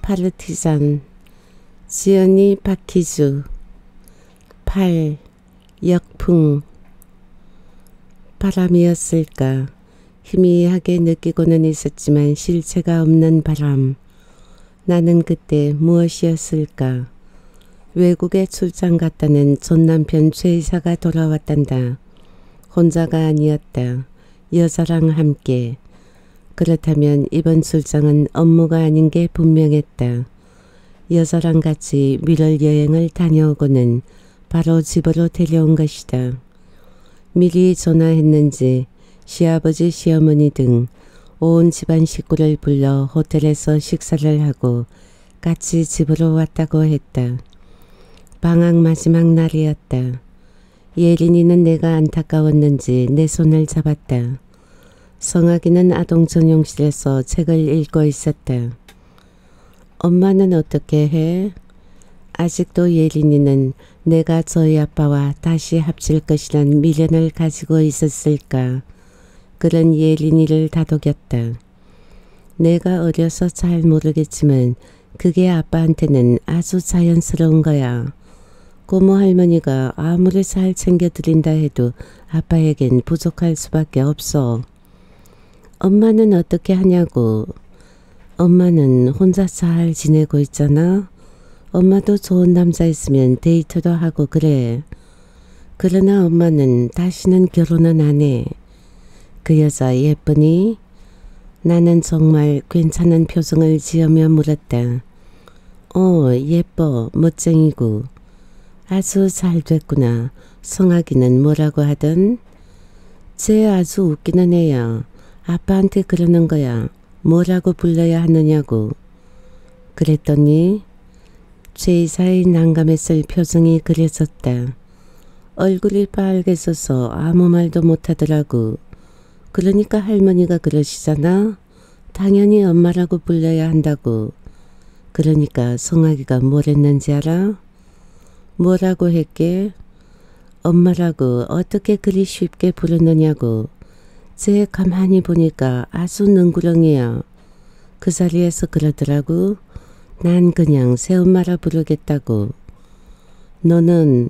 파르티잔, 지연이 박희주, 8. 역풍. 바람이었을까. 희미하게 느끼고는 있었지만 실체가 없는 바람. 나는 그때 무엇이었을까. 외국에 출장 갔다는 전남편 최 이사가 돌아왔단다. 혼자가 아니었다. 여자랑 함께. 그렇다면 이번 출장은 업무가 아닌 게 분명했다. 여자랑 같이 미럴 여행을 다녀오고는 바로 집으로 데려온 것이다. 미리 전화했는지 시아버지 시어머니 등 온 집안 식구를 불러 호텔에서 식사를 하고 같이 집으로 왔다고 했다. 방학 마지막 날이었다. 예린이는 내가 안타까웠는지 내 손을 잡았다. 성학이는 아동 전용실에서 책을 읽고 있었다. 엄마는 어떻게 해? 아직도 예린이는 내가 저희 아빠와 다시 합칠 것이란 미련을 가지고 있었을까. 그런 예린이를 다독였다. 내가 어려서 잘 모르겠지만 그게 아빠한테는 아주 자연스러운 거야. 고모 할머니가 아무리 잘 챙겨드린다 해도 아빠에겐 부족할 수밖에 없어. 엄마는 어떻게 하냐고. 엄마는 혼자 잘 지내고 있잖아. 엄마도 좋은 남자 있으면 데이트도 하고 그래. 그러나 엄마는 다시는 결혼은 안 해. 그 여자 예쁘니? 나는 정말 괜찮은 표정을 지으며 물었다. 예뻐. 멋쟁이고. 아주 잘 됐구나. 성학이는 뭐라고 하던? 쟤 아주 웃기는 애야. 아빠한테 그러는 거야. 뭐라고 불러야 하느냐고. 그랬더니 최 이사의 난감했을 표정이 그려졌다. 얼굴이 빨개져서 아무 말도 못하더라고. 그러니까 할머니가 그러시잖아. 당연히 엄마라고 불러야 한다고. 그러니까 성학이가 뭘 했는지 알아? 뭐라고 했게? 엄마라고 어떻게 그리 쉽게 부르느냐고. 쟤 가만히 보니까 아주 능구렁이야. 그 자리에서 그러더라고. 난 그냥 새엄마라 부르겠다고. 너는?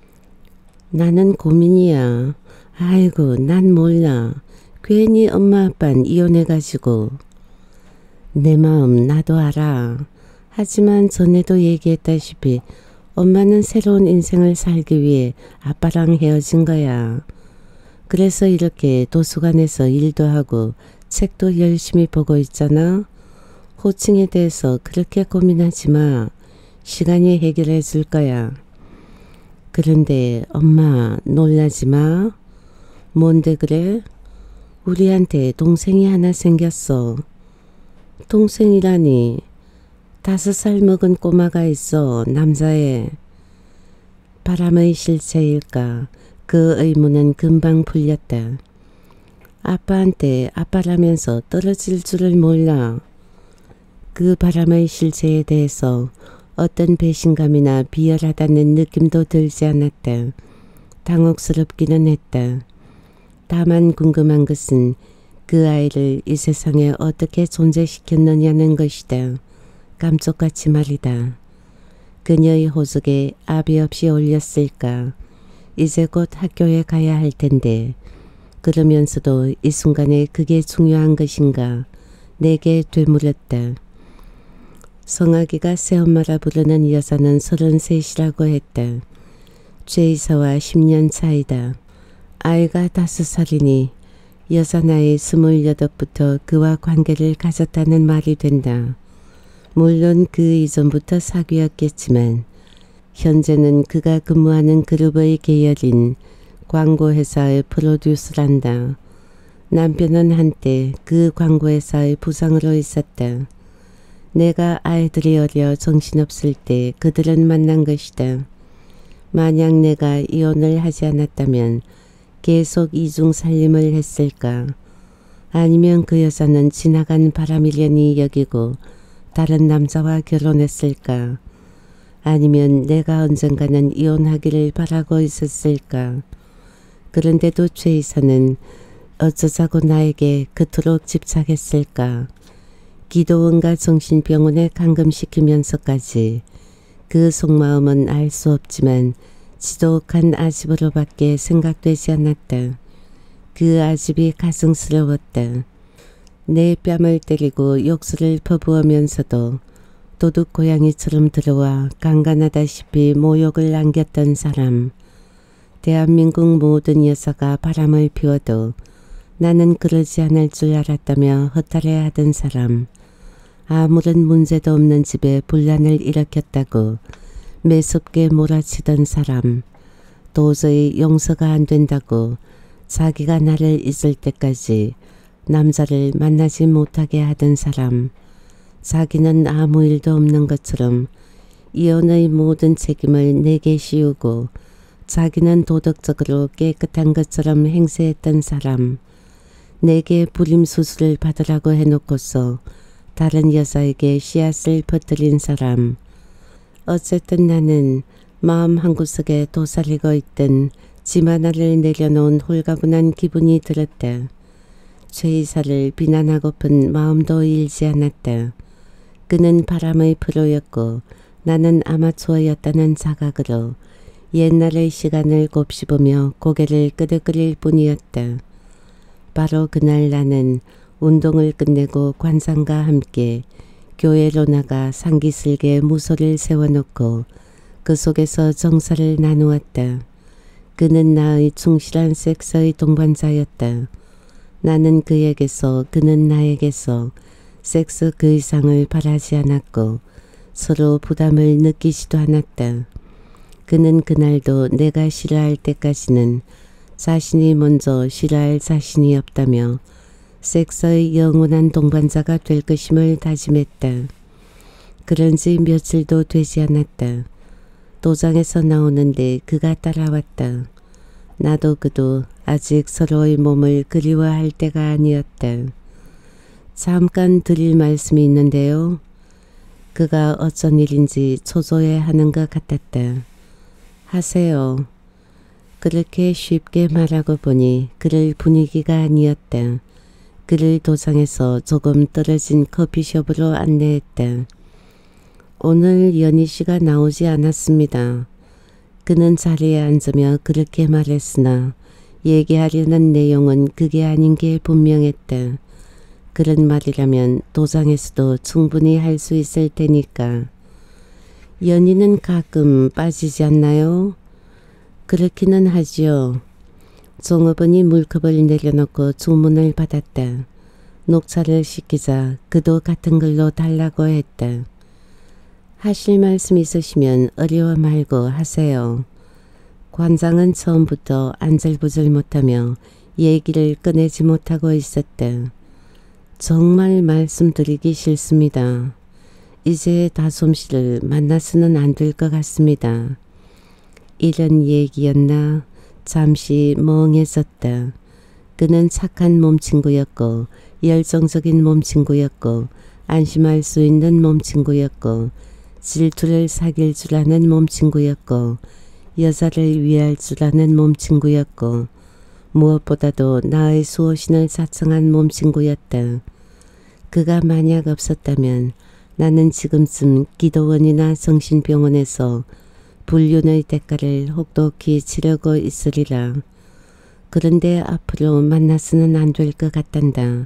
나는 고민이야. 아이고 난 몰라. 괜히 엄마 아빠는 이혼해가지고. 내 마음 나도 알아. 하지만 전에도 얘기했다시피 엄마는 새로운 인생을 살기 위해 아빠랑 헤어진 거야. 그래서 이렇게 도서관에서 일도 하고 책도 열심히 보고 있잖아. 호칭에 대해서 그렇게 고민하지 마. 시간이 해결해 줄 거야. 그런데 엄마 놀라지 마. 뭔데 그래? 우리한테 동생이 하나 생겼어. 동생이라니. 5살 먹은 꼬마가 있어. 남자애. 바람의 실체일까? 그 의문은 금방 풀렸다. 아빠한테 아빠라면서 떨어질 줄을 몰라. 그 바람의 실체에 대해서 어떤 배신감이나 비열하다는 느낌도 들지 않았다. 당혹스럽기는 했다. 다만 궁금한 것은 그 아이를 이 세상에 어떻게 존재시켰느냐는 것이다. 감쪽같이 말이다. 그녀의 호적에 압이 없이 올렸을까. 이제 곧 학교에 가야 할 텐데 그러면서도 이 순간에 그게 중요한 것인가 내게 되물었다. 성학이가 새엄마라 부르는 여자는 33이라고 했다. 최 이사와 10년 차이다. 아이가 5살이니 여자 나이 28부터 그와 관계를 가졌다는 말이 된다. 물론 그 이전부터 사귀었겠지만 현재는 그가 근무하는 그룹의 계열인 광고회사의 프로듀서란다. 남편은 한때 그 광고회사의 부장으로 있었다. 내가 아이들이 어려 정신없을 때 그들은 만난 것이다. 만약 내가 이혼을 하지 않았다면 계속 이중 살림을 했을까? 아니면 그 여자는 지나간 바람이려니 여기고 다른 남자와 결혼했을까? 아니면 내가 언젠가는 이혼하기를 바라고 있었을까? 그런데도 최 이사는 어쩌자고 나에게 그토록 집착했을까? 기도원과 정신병원에 감금시키면서까지 그 속마음은 알 수 없지만 지독한 아집으로밖에 생각되지 않았다. 그 아집이 가증스러웠다. 내 뺨을 때리고 욕설을 퍼부으면서도 도둑 고양이처럼 들어와 강간하다시피 모욕을 안겼던 사람. 대한민국 모든 여자가 바람을 피워도 나는 그러지 않을 줄 알았다며 허탈해하던 사람. 아무런 문제도 없는 집에 분란을 일으켰다고 매섭게 몰아치던 사람. 도저히 용서가 안 된다고 자기가 나를 잊을 때까지 남자를 만나지 못하게 하던 사람. 자기는 아무 일도 없는 것처럼 이혼의 모든 책임을 내게 씌우고 자기는 도덕적으로 깨끗한 것처럼 행세했던 사람. 내게 불임수술을 받으라고 해놓고서 다른 여자에게 씨앗을 퍼뜨린 사람. 어쨌든 나는 마음 한구석에 도사리고 있던 짐 하나를 내려놓은 홀가분한 기분이 들었다. 최이사를 비난하고픈 마음도 일지 않았다. 그는 바람의 프로였고 나는 아마추어였다는 자각으로 옛날의 시간을 곱씹으며 고개를 끄덕거릴 뿐이었다. 바로 그날 나는 운동을 끝내고 관상과 함께 교회로 나가 상기슬게 무소를 세워놓고 그 속에서 정사를 나누었다. 그는 나의 충실한 섹스의 동반자였다. 나는 그에게서 그는 나에게서 섹스 그 이상을 바라지 않았고 서로 부담을 느끼지도 않았다. 그는 그날도 내가 싫어할 때까지는 자신이 먼저 싫어할 자신이 없다며 섹스의 영원한 동반자가 될 것임을 다짐했다. 그런 지 며칠도 되지 않았다. 도장에서 나오는데 그가 따라왔다. 나도 그도 아직 서로의 몸을 그리워할 때가 아니었다. 잠깐 드릴 말씀이 있는데요. 그가 어쩐 일인지 초조해하는 것 같았다. 하세요. 그렇게 쉽게 말하고 보니 그럴 분위기가 아니었다. 그를 도장에서 조금 떨어진 커피숍으로 안내했다. 오늘 연희 씨가 나오지 않았습니다. 그는 자리에 앉으며 그렇게 말했으나 얘기하려는 내용은 그게 아닌 게 분명했다. 그런 말이라면 도장에서도 충분히 할 수 있을 테니까. 연희는 가끔 빠지지 않나요? 그렇기는 하지요. 종업원이 물컵을 내려놓고 주문을 받았다. 녹차를 시키자 그도 같은 걸로 달라고 했다. 하실 말씀 있으시면 어려워 말고 하세요. 관장은 처음부터 안절부절 못하며 얘기를 꺼내지 못하고 있었다. 정말 말씀드리기 싫습니다. 이제 다솜 씨를 만나서는 안 될 것 같습니다. 이런 얘기였나? 잠시 멍해졌다. 그는 착한 몸친구였고 열정적인 몸친구였고 안심할 수 있는 몸친구였고 질투를 사귈 줄 아는 몸친구였고 여자를 위할 줄 아는 몸친구였고 무엇보다도 나의 수호신을 자청한 몸친구였다. 그가 만약 없었다면 나는 지금쯤 기도원이나 정신병원에서 불륜의 대가를 혹독히 치르고 있으리라. 그런데 앞으로 만나서는 안 될 것 같단다.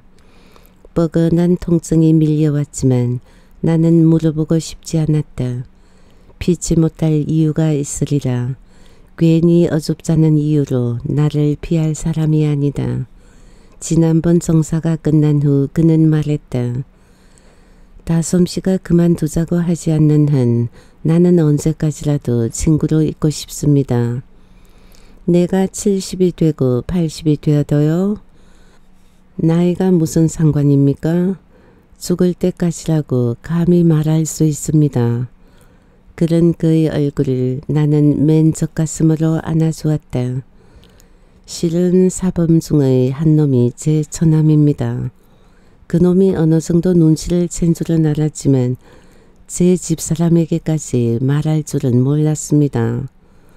뻐근한 통증이 밀려왔지만 나는 물어보고 싶지 않았다. 피치 못할 이유가 있으리라. 괜히 어줍잖은 이유로 나를 피할 사람이 아니다. 지난번 정사가 끝난 후 그는 말했다. 다솜 씨가 그만두자고 하지 않는 한 나는 언제까지라도 친구로 있고 싶습니다. 내가 70이 되고 80이 되어도요? 나이가 무슨 상관입니까? 죽을 때까지라고 감히 말할 수 있습니다. 그런 그의 얼굴을 나는 맨 젖가슴으로 안아주었다. 실은 사범 중의 한 놈이 제 처남입니다. 그놈이 어느 정도 눈치를 챈 줄은 알았지만 제 집사람에게까지 말할 줄은 몰랐습니다.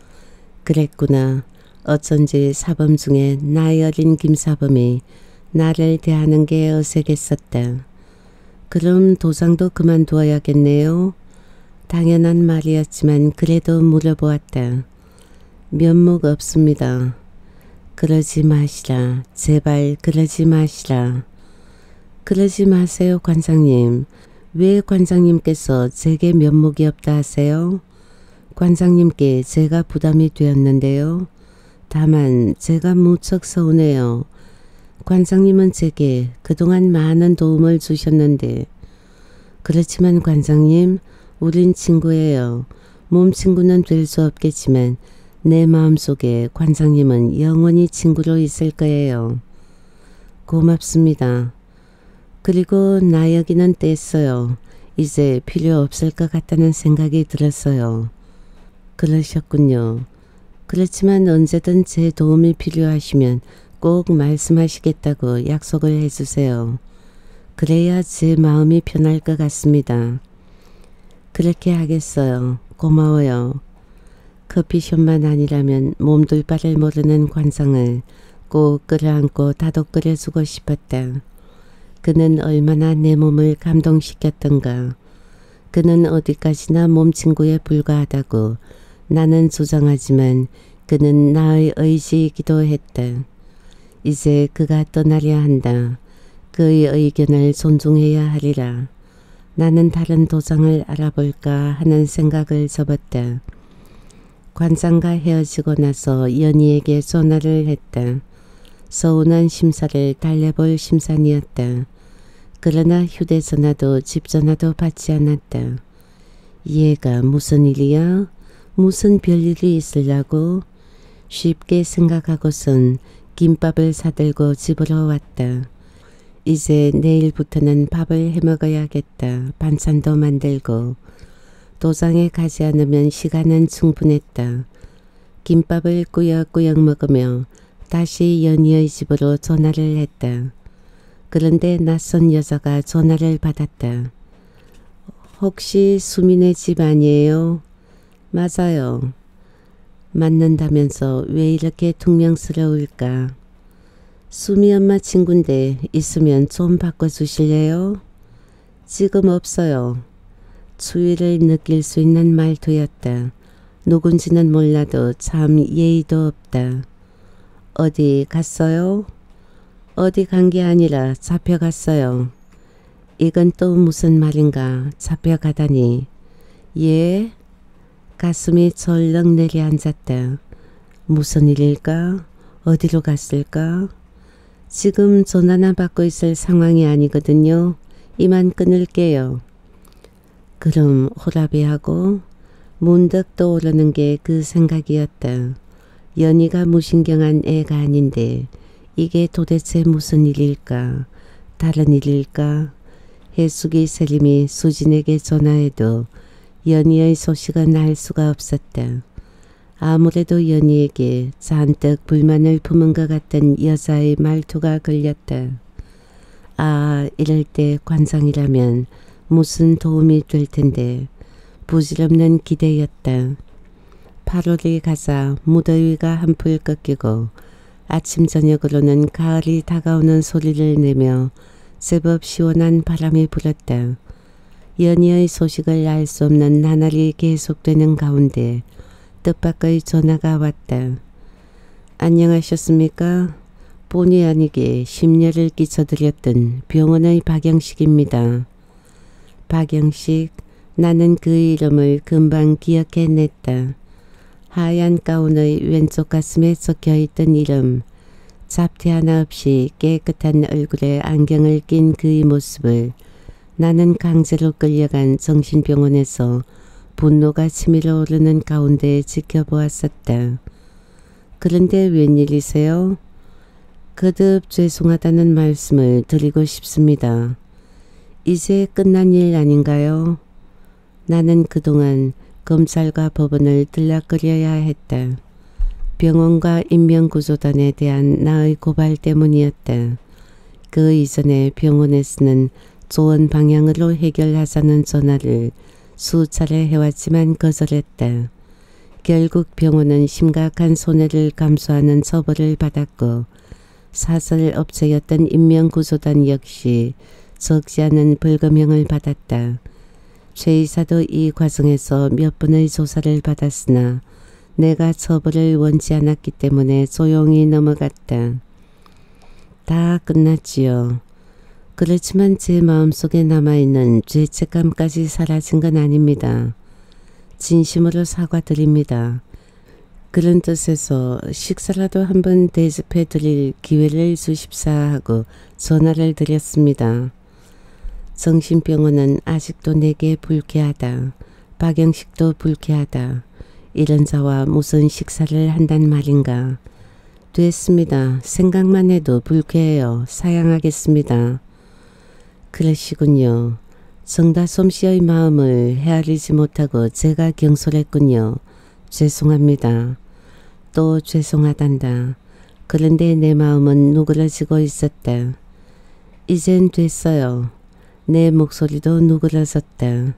그랬구나. 어쩐지 사범 중에 나이 어린 김사범이 나를 대하는 게 어색했었다. 그럼 도장도 그만두어야겠네요. 당연한 말이었지만 그래도 물어보았다. 면목 없습니다. 그러지 마시라. 제발 그러지 마시라. 그러지 마세요, 관장님. 왜 관장님께서 제게 면목이 없다 하세요? 관장님께 제가 부담이 되었는데요. 다만 제가 무척 서운해요. 관장님은 제게 그동안 많은 도움을 주셨는데. 그렇지만 관장님, 우린 친구예요. 몸친구는 될 수 없겠지만 내 마음속에 관장님은 영원히 친구로 있을 거예요. 고맙습니다. 그리고 나 여기는 뗐어요. 이제 필요 없을 것 같다는 생각이 들었어요. 그러셨군요. 그렇지만 언제든 제 도움이 필요하시면 꼭 말씀하시겠다고 약속을 해주세요. 그래야 제 마음이 편할 것 같습니다. 그렇게 하겠어요. 고마워요. 커피숍만 아니라면 몸둘 바를 모르는 관장을 꼭 끌어안고 다독 끓여주고 싶었다. 그는 얼마나 내 몸을 감동시켰던가. 그는 어디까지나 몸친구에 불과하다고 나는 주장하지만 그는 나의 의지이기도 했다. 이제 그가 떠나려 한다. 그의 의견을 존중해야 하리라. 나는 다른 도장을 알아볼까 하는 생각을 접었다. 관장과 헤어지고 나서 연희에게 전화를 했다. 서운한 심사를 달래볼 심산이었다. 그러나 휴대전화도 집전화도 받지 않았다. 얘가 무슨 일이야? 무슨 별일이 있으려고? 쉽게 생각하고선 김밥을 사들고 집으로 왔다. 이제 내일부터는 밥을 해먹어야겠다. 반찬도 만들고. 도장에 가지 않으면 시간은 충분했다. 김밥을 꾸역꾸역 먹으며 다시 연희의 집으로 전화를 했다. 그런데 낯선 여자가 전화를 받았다. 혹시 수민의 집 아니에요? 맞아요. 맞는다면서 왜 이렇게 퉁명스러울까? 수미 엄마 친구인데 있으면 좀 바꿔주실래요? 지금 없어요. 추위를 느낄 수 있는 말투였다. 누군지는 몰라도 참 예의도 없다. 어디 갔어요? 어디 간 게 아니라 잡혀갔어요. 이건 또 무슨 말인가? 잡혀가다니. 예? 가슴이 절렁 내려앉았다. 무슨 일일까? 어디로 갔을까? 지금 전화나 받고 있을 상황이 아니거든요. 이만 끊을게요. 그럼 호랍이 하고 문득 떠오르는 게 그 생각이었다. 연희가 무신경한 애가 아닌데 이게 도대체 무슨 일일까? 다른 일일까? 해숙이 세림이 수진에게 전화해도 연희의 소식은 알 수가 없었다. 아무래도 연희에게 잔뜩 불만을 품은 것 같은 여자의 말투가 걸렸다. 아, 이럴 때 관장이라면 무슨 도움이 될 텐데. 부질없는 기대였다. 8월이 가자 무더위가 한풀 꺾이고 아침 저녁으로는 가을이 다가오는 소리를 내며 제법 시원한 바람이 불었다. 연희의 소식을 알 수 없는 나날이 계속되는 가운데 뜻밖의 전화가 왔다. 안녕하셨습니까? 본의 아니게 심려를 끼쳐드렸던 병원의 박영식입니다. 박영식, 나는 그의 이름을 금방 기억해냈다. 하얀 가운의 왼쪽 가슴에 적혀있던 이름, 잡티 하나 없이 깨끗한 얼굴에 안경을 낀 그의 모습을 나는 강제로 끌려간 정신병원에서 분노가 치밀어 오르는 가운데 지켜보았었다. 그런데 웬일이세요? 거듭 죄송하다는 말씀을 드리고 싶습니다. 이제 끝난 일 아닌가요? 나는 그동안 검찰과 법원을 들락거려야 했다. 병원과 인명구조단에 대한 나의 고발 때문이었다. 그 이전에 병원에서는 좋은 방향으로 해결하자는 전화를 수차례 해왔지만 거절했다. 결국 병원은 심각한 손해를 감수하는 처벌을 받았고 사설업체였던 인명구조단 역시 적지 않은 벌금형을 받았다. 최 이사도 이 과정에서 몇 번의 조사를 받았으나 내가 처벌을 원치 않았기 때문에 조용히 넘어갔다. 다 끝났지요. 그렇지만 제 마음속에 남아있는 죄책감까지 사라진 건 아닙니다. 진심으로 사과드립니다. 그런 뜻에서 식사라도 한번 대접해 드릴 기회를 주십사 하고 전화를 드렸습니다. 정신병원은 아직도 내게 불쾌하다. 박영식도 불쾌하다. 이런 자와 무슨 식사를 한단 말인가. 됐습니다. 생각만 해도 불쾌해요. 사양하겠습니다. 그러시군요. 정다솜 씨의 마음을 헤아리지 못하고 제가 경솔했군요. 죄송합니다. 또 죄송하단다. 그런데 내 마음은 누그러지고 있었다. 이젠 됐어요. 내 목소리도 누그러졌다.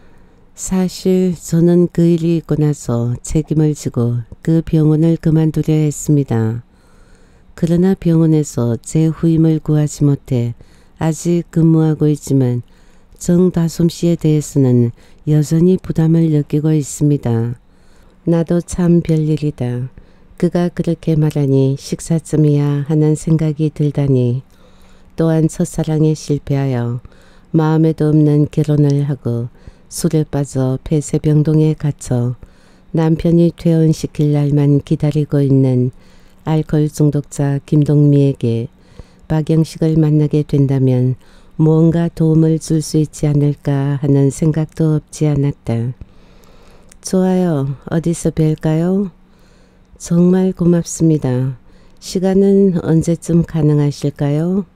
사실 저는 그 일이 있고 나서 책임을 지고 그 병원을 그만두려 했습니다. 그러나 병원에서 제 후임을 구하지 못해 아직 근무하고 있지만 정다솜 씨에 대해서는 여전히 부담을 느끼고 있습니다. 나도 참 별일이다. 그가 그렇게 말하니 식사쯤이야 하는 생각이 들다니. 또한 첫사랑에 실패하여 마음에도 없는 결혼을 하고 술에 빠져 폐쇄병동에 갇혀 남편이 퇴원시킬 날만 기다리고 있는 알코올 중독자 김동미에게 박영식을 만나게 된다면 무언가 도움을 줄 수 있지 않을까 하는 생각도 없지 않았다. 좋아요. 어디서 뵐까요? 정말 고맙습니다. 시간은 언제쯤 가능하실까요?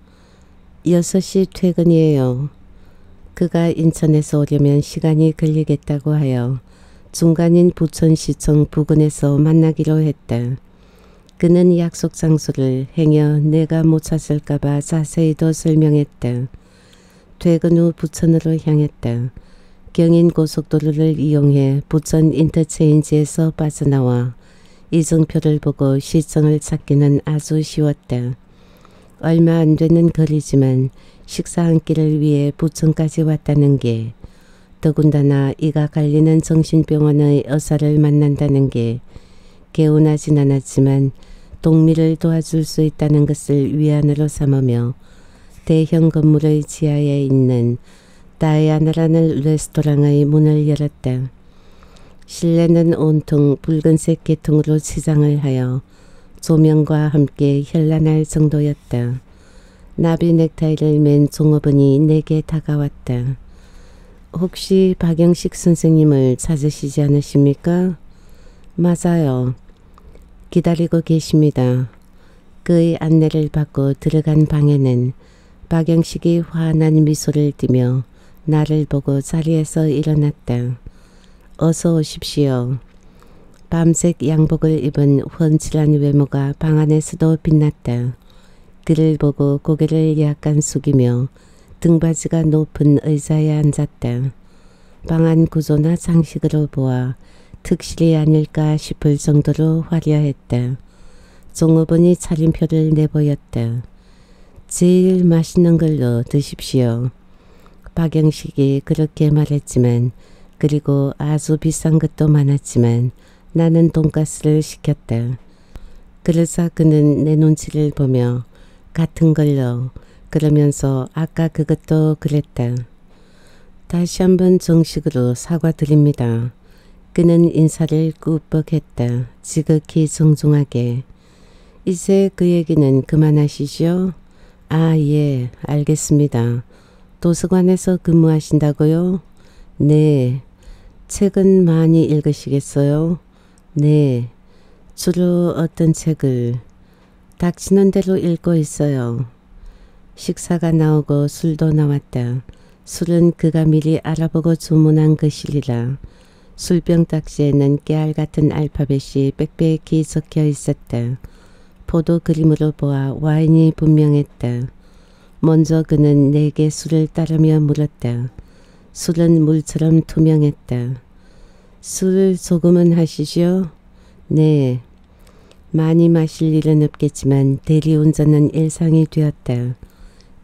6시 퇴근이에요. 그가 인천에서 오려면 시간이 걸리겠다고 하여 중간인 부천시청 부근에서 만나기로 했다. 그는 약속 장소를 행여 내가 못 찾을까봐 자세히도 설명했다. 퇴근 후 부천으로 향했다. 경인고속도로를 이용해 부천 인터체인지에서 빠져나와 이정표를 보고 시청을 찾기는 아주 쉬웠다. 얼마 안 되는 거리지만 식사 한 끼를 위해 부천까지 왔다는 게, 더군다나 이가 갈리는 정신병원의 의사를 만난다는 게 개운하진 않았지만 동미를 도와줄 수 있다는 것을 위안으로 삼으며 대형 건물의 지하에 있는 다이아나라는 레스토랑의 문을 열었다. 실내는 온통 붉은색 계통으로 치장을 하여 조명과 함께 현란할 정도였다. 나비 넥타이를 맨 종업원이 내게 다가왔다. 혹시 박영식 선생님을 찾으시지 않으십니까? 맞아요. 기다리고 계십니다. 그의 안내를 받고 들어간 방에는 박영식이 환한 미소를 띠며 나를 보고 자리에서 일어났다. 어서 오십시오. 밤색 양복을 입은 훤칠한 외모가 방 안에서도 빛났다. 그를 보고 고개를 약간 숙이며 등받이가 높은 의자에 앉았다. 방 안 구조나 장식으로 보아 특실이 아닐까 싶을 정도로 화려했다. 종업원이 차림표를 내보였다. 제일 맛있는 걸로 드십시오. 박영식이 그렇게 말했지만, 그리고 아주 비싼 것도 많았지만 나는 돈가스를 시켰다. 그러자 그는 내 눈치를 보며 같은 걸로, 그러면서 아까 그것도 그랬다. 다시 한번 정식으로 사과드립니다. 그는 인사를 꾸벅 했다. 지극히 정중하게. 이제 그 얘기는 그만하시죠? 아, 예, 알겠습니다. 도서관에서 근무하신다고요? 네. 책은 많이 읽으시겠어요? 네. 주로 어떤 책을? 닥치는 대로 읽고 있어요. 식사가 나오고 술도 나왔다. 술은 그가 미리 알아보고 주문한 것이리라. 술병 딱지에는 깨알 같은 알파벳이 빽빽히 적혀 있었다. 포도 그림으로 보아 와인이 분명했다. 먼저 그는 내게 술을 따르며 물었다. 술은 물처럼 투명했다. 술 조금은 하시죠? 네. 많이 마실 일은 없겠지만 대리운전은 일상이 되었다.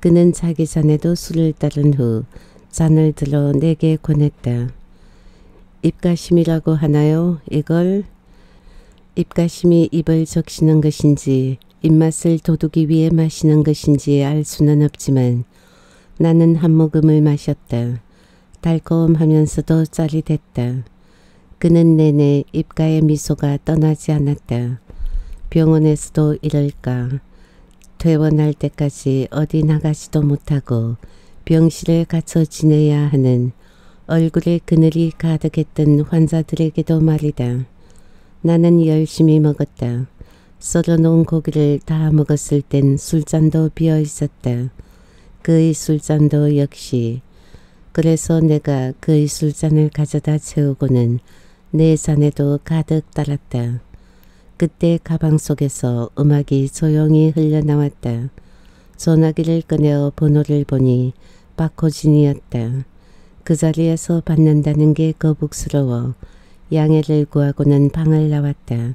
그는 자기 전에도 술을 따른 후 잔을 들어 내게 권했다. 입가심이라고 하나요? 이걸? 입가심이 입을 적시는 것인지 입맛을 돋우기 위해 마시는 것인지 알 수는 없지만 나는 한 모금을 마셨다. 달콤하면서도 짜릿했다. 그는 내내 입가의 미소가 떠나지 않았다. 병원에서도 이럴까. 퇴원할 때까지 어디 나가지도 못하고 병실에 갇혀 지내야 하는 얼굴에 그늘이 가득했던 환자들에게도 말이다. 나는 열심히 먹었다. 썰어놓은 고기를 다 먹었을 땐 술잔도 비어 있었다. 그의 술잔도 역시. 그래서 내가 그의 술잔을 가져다 채우고는 내 잔에도 가득 따랐다. 그때 가방 속에서 음악이 조용히 흘러나왔다. 전화기를 꺼내어 번호를 보니 박호진이었다. 그 자리에서 받는다는 게 거북스러워 양해를 구하고는 방을 나왔다.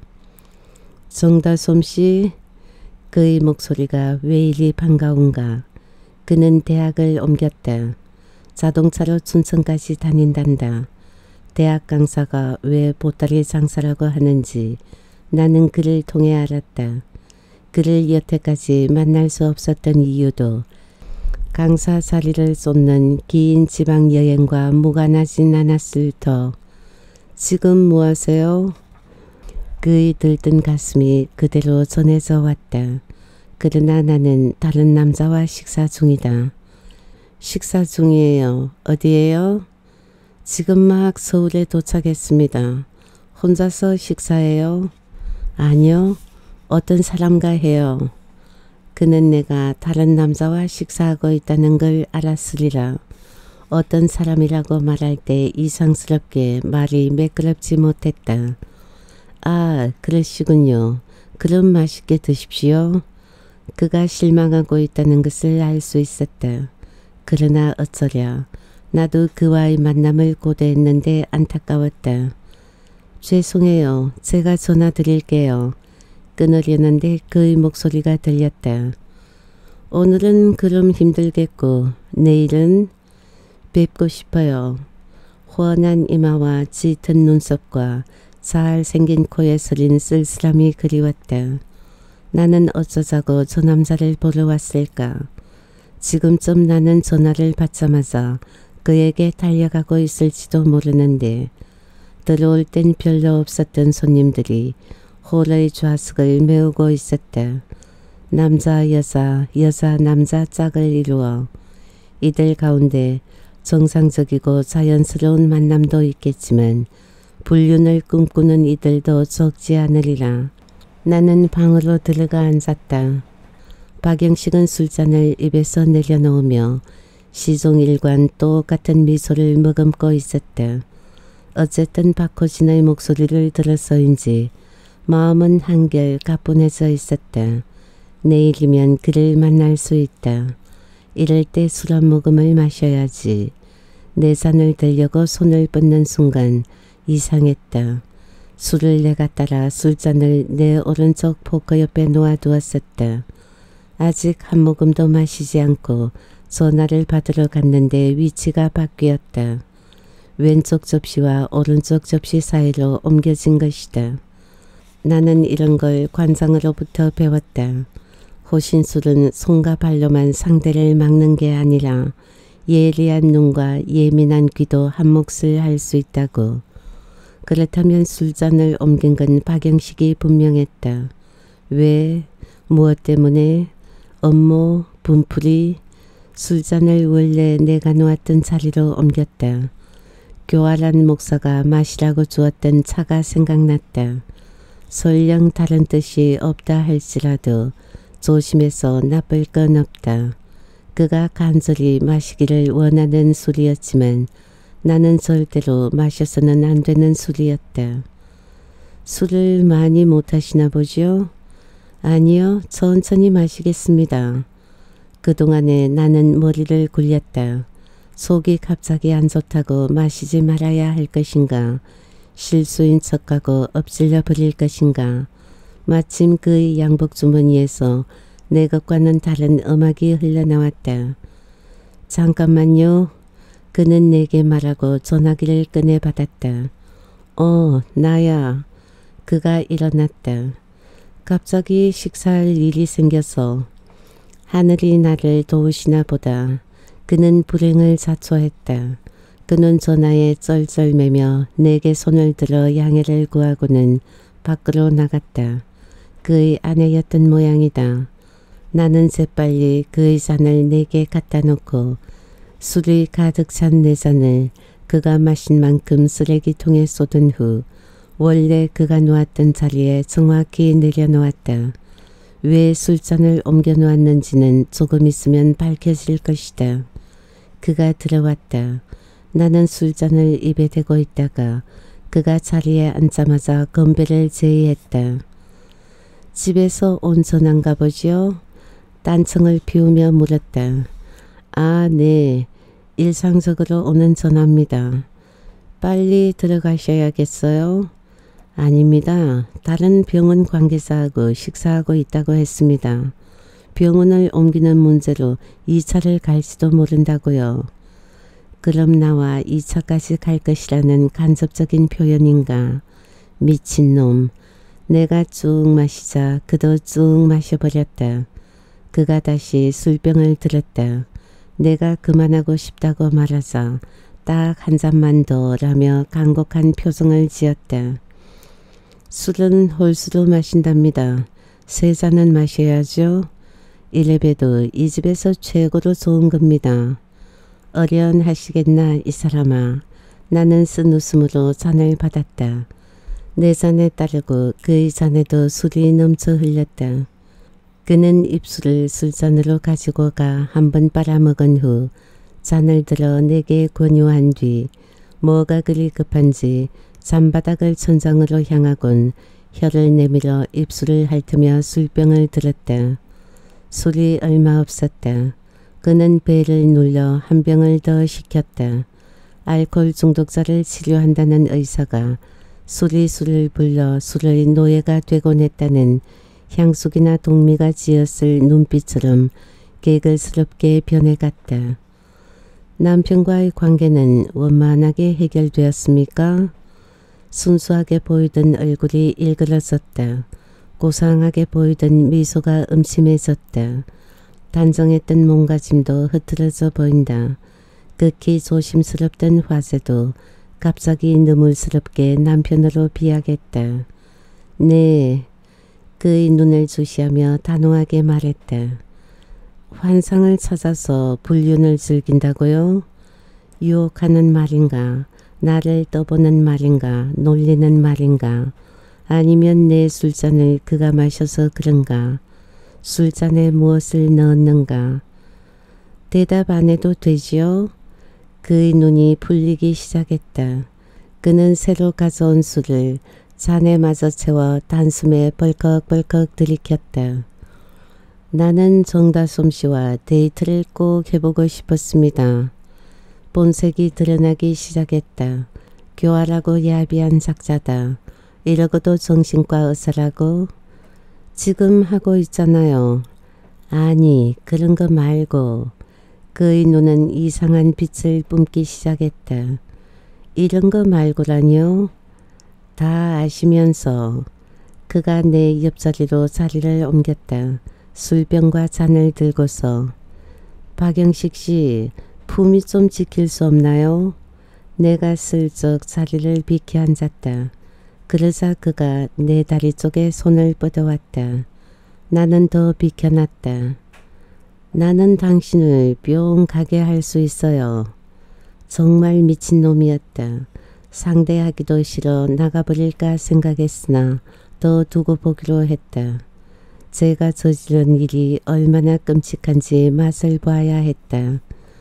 정다솜씨, 그의 목소리가 왜 이리 반가운가. 그는 대학을 옮겼다. 자동차로 춘천까지 다닌단다. 대학 강사가 왜 보따리 장사라고 하는지 나는 그를 통해 알았다. 그를 여태까지 만날 수 없었던 이유도 강사 자리를 쫓는 긴 지방 여행과 무관하진 않았을 터. 지금 뭐하세요? 그의 들뜬 가슴이 그대로 전해져 왔다. 그러나 나는 다른 남자와 식사 중이다. 식사 중이에요. 어디에요? 지금 막 서울에 도착했습니다. 혼자서 식사해요? 아니요. 어떤 사람과 해요. 그는 내가 다른 남자와 식사하고 있다는 걸 알았으리라. 어떤 사람이라고 말할 때 이상스럽게 말이 매끄럽지 못했다. 아, 그러시군요. 그럼 맛있게 드십시오. 그가 실망하고 있다는 것을 알 수 있었다. 그러나 어쩌랴. 나도 그와의 만남을 고대했는데 안타까웠다. 죄송해요. 제가 전화 드릴게요. 끊으려는데 그의 목소리가 들렸다. 오늘은 그럼 힘들겠고 내일은 뵙고 싶어요. 훤한 이마와 짙은 눈썹과 잘생긴 코에 서린 쓸쓸함이 그리웠다. 나는 어쩌자고 저 남자를 보러 왔을까. 지금쯤 나는 전화를 받자마자 그에게 달려가고 있을지도 모르는데 들어올 땐 별로 없었던 손님들이 홀의 좌석을 메우고 있었다. 남자 여자 여자 남자 짝을 이루어 이들 가운데 정상적이고 자연스러운 만남도 있겠지만 불륜을 꿈꾸는 이들도 적지 않으리라. 나는 방으로 들어가 앉았다. 박영식은 술잔을 입에서 내려놓으며 시종일관 똑같은 미소를 머금고 있었다. 어쨌든 박호진의 목소리를 들어서인지 마음은 한결 가뿐해져 있었다. 내일이면 그를 만날 수 있다. 이럴 때 술 한 모금을 마셔야지. 내 잔을 들려고 손을 뻗는 순간 이상했다. 술을 내가 따라 술잔을 내 오른쪽 포크 옆에 놓아두었었다. 아직 한 모금도 마시지 않고 전화를 받으러 갔는데 위치가 바뀌었다. 왼쪽 접시와 오른쪽 접시 사이로 옮겨진 것이다. 나는 이런 걸 관장으로부터 배웠다. 호신술은 손과 발로만 상대를 막는 게 아니라 예리한 눈과 예민한 귀도 한 몫을 할 수 있다고. 그렇다면 술잔을 옮긴 건 박영식이 분명했다. 왜? 무엇 때문에? 업무? 분풀이? 술잔을 원래 내가 놓았던 자리로 옮겼다. 교활한 목사가 마시라고 주었던 차가 생각났다. 설령 다른 뜻이 없다 할지라도 조심해서 나쁠 건 없다. 그가 간절히 마시기를 원하는 술이었지만 나는 절대로 마셔서는 안 되는 술이었다. 술을 많이 못하시나 보죠? 아니요, 천천히 마시겠습니다. 그동안에 나는 머리를 굴렸다. 속이 갑자기 안 좋다고 마시지 말아야 할 것인가? 실수인 척하고 엎질러 버릴 것인가? 마침 그의 양복 주머니에서 내 것과는 다른 음악이 흘러나왔다. 잠깐만요. 그는 내게 말하고 전화기를 꺼내받았다. 나야. 그가 일어났다. 갑자기 식사할 일이 생겨서 하늘이 나를 도우시나 보다. 그는 불행을 자초했다. 그는 전화에 쩔쩔매며 내게 손을 들어 양해를 구하고는 밖으로 나갔다. 그의 아내였던 모양이다. 나는 재빨리 그의 잔을 내게 갖다 놓고 술이 가득 찬 내 잔을 그가 마신 만큼 쓰레기통에 쏟은 후 원래 그가 놓았던 자리에 정확히 내려놓았다. 왜 술잔을 옮겨 놓았는지는 조금 있으면 밝혀질 것이다. 그가 들어왔다. 나는 술잔을 입에 대고 있다가 그가 자리에 앉자마자 건배를 제의했다. 집에서 온 전화인가 보지요? 딴청을 피우며 물었다. 아, 네. 일상적으로 오는 전화입니다. 빨리 들어가셔야겠어요? 아닙니다. 다른 병원 관계자하고 식사하고 있다고 했습니다. 병원을 옮기는 문제로 2차를 갈지도 모른다고요. 그럼 나와 2차까지 갈 것이라는 간접적인 표현인가. 미친놈. 내가 쭉 마시자 그도 쭉 마셔버렸다. 그가 다시 술병을 들었다. 내가 그만하고 싶다고 말하자 딱 한 잔만 더 라며 간곡한 표정을 지었다. 술은 홀수로 마신답니다. 3잔은 마셔야죠. 이래봬도 이 집에서 최고로 좋은 겁니다. 어련하시겠나 이 사람아. 나는 쓴 웃음으로 잔을 받았다. 내 잔에 따르고 그의 잔에도 술이 넘쳐 흘렸다. 그는 입술을 술잔으로 가지고 가 한 번 빨아먹은 후 잔을 들어 내게 권유한 뒤 뭐가 그리 급한지 잔바닥을 천장으로 향하곤 혀를 내밀어 입술을 핥으며 술병을 들었다. 술이 얼마 없었다. 그는 배를 눌러 한 병을 더 시켰다. 알코올 중독자를 치료한다는 의사가 수리술을 불러 술의 노예가 되곤 했다는 향수기나 동미가 지었을 눈빛처럼 개걸스럽게 변해갔다. 남편과의 관계는 원만하게 해결되었습니까? 순수하게 보이던 얼굴이 일그러졌다. 고상하게 보이던 미소가 음침해졌다. 단정했던 몸가짐도 흐트러져 보인다. 극히 조심스럽던 화세도 갑자기 느물스럽게 남편으로 비하겠다. 네. 그의 눈을 주시하며 단호하게 말했다. 환상을 찾아서 불륜을 즐긴다고요? 유혹하는 말인가? 나를 떠보는 말인가? 놀리는 말인가? 아니면 내 술잔을 그가 마셔서 그런가? 술잔에 무엇을 넣었는가? 대답 안 해도 되지요? 그의 눈이 풀리기 시작했다. 그는 새로 가져온 술을 잔에 마저 채워 단숨에 벌컥벌컥 들이켰다. 나는 정다솜 씨와 데이트를 꼭 해보고 싶었습니다. 본색이 드러나기 시작했다. 교활하고 야비한 작자다. 이러고도 정신과 의사라고? 지금 하고 있잖아요. 아니, 그런 거 말고. 그의 눈은 이상한 빛을 뿜기 시작했다. 이런 거 말고라니요? 다 아시면서. 그가 내 옆자리로 자리를 옮겼다. 술병과 잔을 들고서. 박영식 씨, 품위 좀 지킬 수 없나요? 내가 슬쩍 자리를 비켜 앉았다. 그러자 그가 내 다리 쪽에 손을 뻗어왔다. 나는 더 비켜놨다. 나는 당신을 뿅 가게 할 수 있어요. 정말 미친놈이었다. 상대하기도 싫어 나가버릴까 생각했으나 더 두고 보기로 했다. 제가 저지른 일이 얼마나 끔찍한지 맛을 봐야 했다.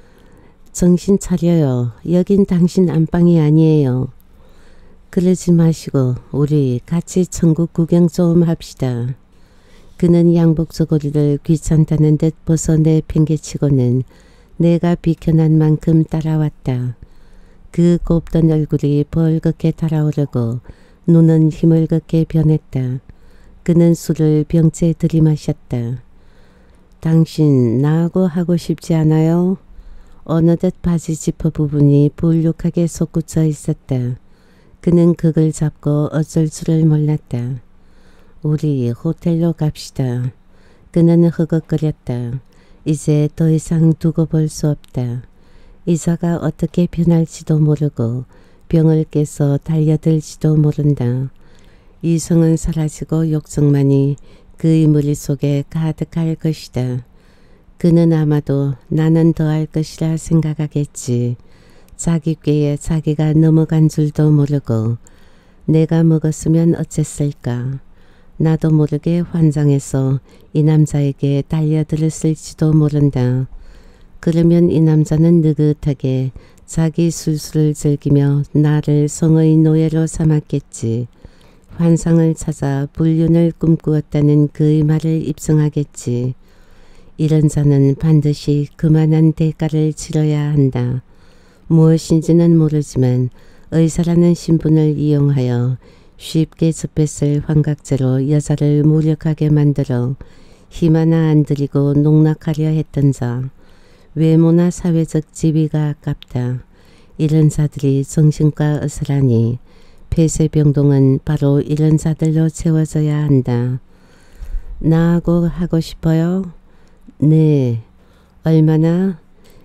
정신 차려요. 여긴 당신 안방이 아니에요. 그러지 마시고 우리 같이 천국 구경 좀 합시다. 그는 양복 저고리를 귀찮다는 듯 벗어 내팽개치고는 내가 비켜난 만큼 따라왔다. 그 곱던 얼굴이 벌겋게 달아오르고 눈은 힘을 걷게 변했다. 그는 술을 병째 들이마셨다. 당신 나하고 하고 싶지 않아요? 어느덧 바지 지퍼 부분이 불룩하게 솟구쳐 있었다. 그는 그걸 잡고 어쩔 줄을 몰랐다. 우리 호텔로 갑시다. 그는 허걱거렸다. 이제 더 이상 두고 볼 수 없다. 이자가 어떻게 변할지도 모르고 병을 깨서 달려들지도 모른다. 이성은 사라지고 욕정만이 그의 머릿속에 가득할 것이다. 그는 아마도 나는 더 할 것이라 생각하겠지. 자기 꾀에 자기가 넘어간 줄도 모르고 내가 먹었으면 어쨌을까. 나도 모르게 환장해서 이 남자에게 달려들었을지도 모른다. 그러면 이 남자는 느긋하게 자기 술수를 즐기며 나를 성의 노예로 삼았겠지. 환상을 찾아 불륜을 꿈꾸었다는 그의 말을 입증하겠지. 이런 자는 반드시 그만한 대가를 치러야 한다. 무엇인지는 모르지만 의사라는 신분을 이용하여 쉽게 접했을 환각제로 여자를 무력하게 만들어 힘 하나 안 들이고 농락하려 했던 자. 외모나 사회적 지위가 아깝다. 이런 자들이 정신과 의사라니 폐쇄병동은 바로 이런 자들로 채워져야 한다. 나하고 하고 싶어요? 네. 얼마나?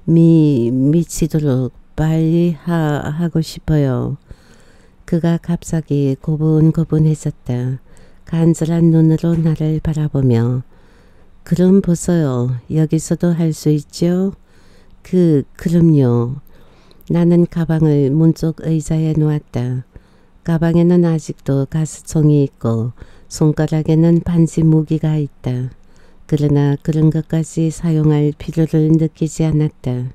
미치도록 빨리 하고 싶어요. 그가 갑자기 고분고분해졌다. 간절한 눈으로 나를 바라보며 그럼 보세요. 여기서도 할 수 있죠? 그럼요. 나는 가방을 문쪽 의자에 놓았다. 가방에는 아직도 가스총이 있고 손가락에는 반지 무기가 있다. 그러나 그런 것까지 사용할 필요를 느끼지 않았다.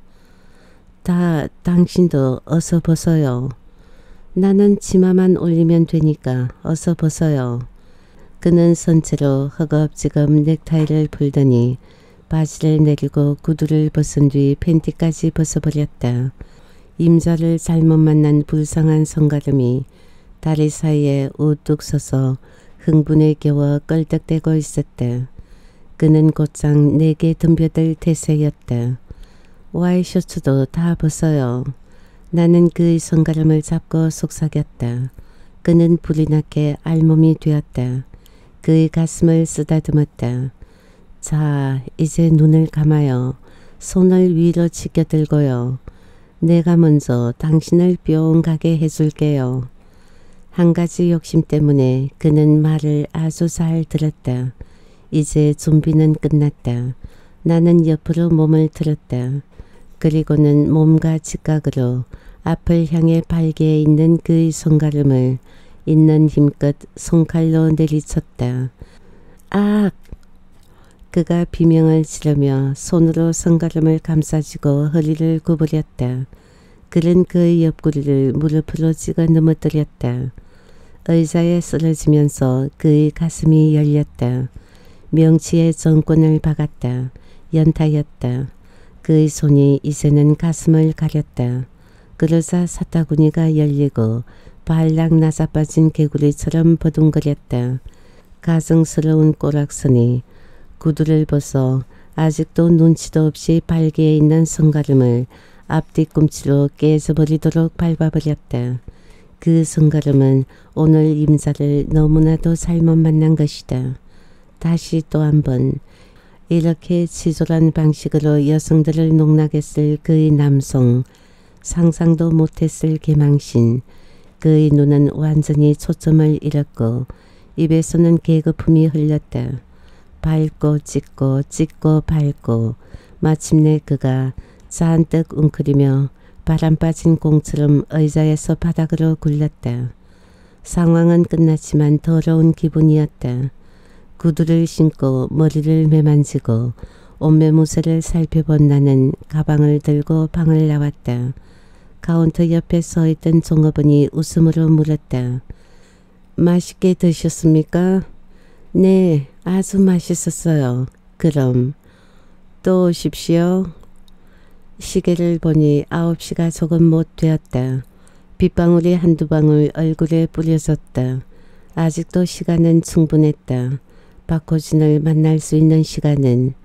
당신도 어서 벗어요. 나는 치마만 올리면 되니까 어서 벗어요. 그는 선체로 허겁지겁 넥타이를 풀더니 바지를 내리고 구두를 벗은 뒤 팬티까지 벗어버렸다. 임자를 잘못 만난 불쌍한 손가름이 다리 사이에 우뚝 서서 흥분에 겨워 껄떡대고 있었다. 그는 곧장 내게 덤벼들 태세였다. 와이셔츠도 다 벗어요. 나는 그의 손가락을 잡고 속삭였다. 그는 불이 나게 알몸이 되었다. 그의 가슴을 쓰다듬었다. 자, 이제 눈을 감아요. 손을 위로 치켜들고요. 내가 먼저 당신을 뿅 가게 해줄게요. 한 가지 욕심 때문에 그는 말을 아주 잘 들었다. 이제 준비는 끝났다. 나는 옆으로 몸을 들었다. 그리고는 몸과 직각으로 앞을 향해 발개에 있는 그의 손가름을 있는 힘껏 손칼로 내리쳤다. 악! 그가 비명을 지르며 손으로 손가름을 감싸쥐고 허리를 구부렸다. 그는 그의 옆구리를 무릎으로 찍어 넘어뜨렸다. 의자에 쓰러지면서 그의 가슴이 열렸다. 명치에 정권을 박았다. 연타였다. 그의 손이 이제는 가슴을 가렸다. 그러자 사타구니가 열리고 발락 나자빠진 개구리처럼 버둥거렸다. 가증스러운 꼬락선이 구두를 벗어 아직도 눈치도 없이 발개에 있는 손가름을 앞뒤꿈치로 깨져버리도록 밟아버렸다. 그 손가름은 오늘 임자를 너무나도 잘못 만난 것이다. 다시 또 한 번 이렇게 치졸한 방식으로 여성들을 농락했을 그의 남성, 상상도 못했을 개망신. 그의 눈은 완전히 초점을 잃었고 입에서는 개거품이 흘렀다. 밟고 찍고 찍고 밟고 마침내 그가 잔뜩 웅크리며 바람 빠진 공처럼 의자에서 바닥으로 굴렀다. 상황은 끝났지만 더러운 기분이었다. 구두를 신고 머리를 매만지고 옷매무새를 살펴본 나는 가방을 들고 방을 나왔다. 카운터 옆에 서있던 종업원이 웃음으로 물었다. 맛있게 드셨습니까? 네, 아주 맛있었어요. 그럼 또 오십시오. 시계를 보니 9시가 조금 못 되었다. 빗방울이 한두 방울 얼굴에 뿌려졌다. 아직도 시간은 충분했다. 박호진을 만날 수 있는 시간은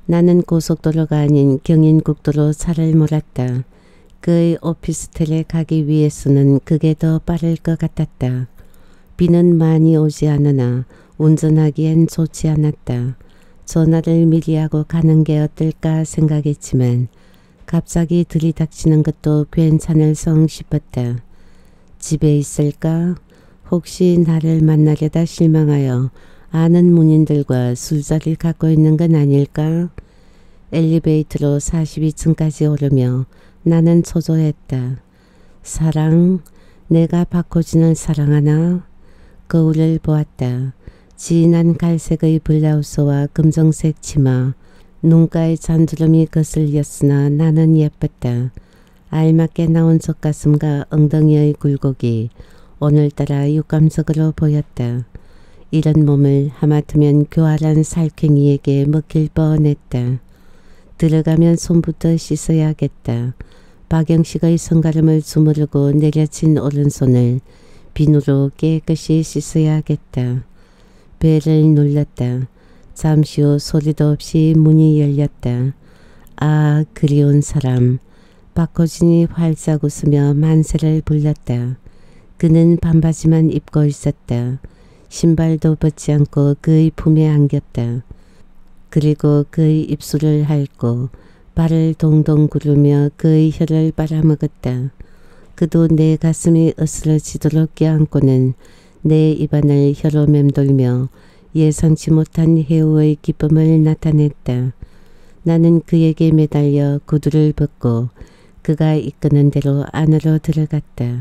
나는 고속도로가 아닌 경인국도로 차를 몰았다. 그의 오피스텔에 가기 위해서는 그게 더 빠를 것 같았다. 비는 많이 오지 않으나 운전하기엔 좋지 않았다. 전화를 미리 하고 가는 게 어떨까 생각했지만 갑자기 들이닥치는 것도 괜찮을 성 싶었다. 집에 있을까? 혹시 나를 만나려다 실망하여 아는 문인들과 술자리를 갖고 있는 건 아닐까? 엘리베이터로 42층까지 오르며 나는 초조했다. 사랑? 내가 박호진을 사랑하나? 거울을 보았다. 진한 갈색의 블라우스와 금정색 치마, 눈가에 잔주름이 거슬렸으나 나는 예뻤다. 알맞게 나온 젖가슴과 엉덩이의 굴곡이 오늘따라 육감적으로 보였다. 이런 몸을 하마터면 교활한 살쾡이에게 먹힐 뻔했다. 들어가면 손부터 씻어야겠다. 박영식의 성가름을 주무르고 내려친 오른손을 비누로 깨끗이 씻어야겠다. 배를 눌렀다. 잠시 후 소리도 없이 문이 열렸다. 아, 그리운 사람. 박호진이 활짝 웃으며 만세를 불렀다. 그는 반바지만 입고 있었다. 신발도 벗지 않고 그의 품에 안겼다. 그리고 그의 입술을 핥고 발을 동동 구르며 그의 혀를 빨아먹었다. 그도 내 가슴이 으스러지도록 껴안고는 내 입안을 혀로 맴돌며 예상치 못한 해우의 기쁨을 나타냈다. 나는 그에게 매달려 구두를 벗고 그가 이끄는 대로 안으로 들어갔다.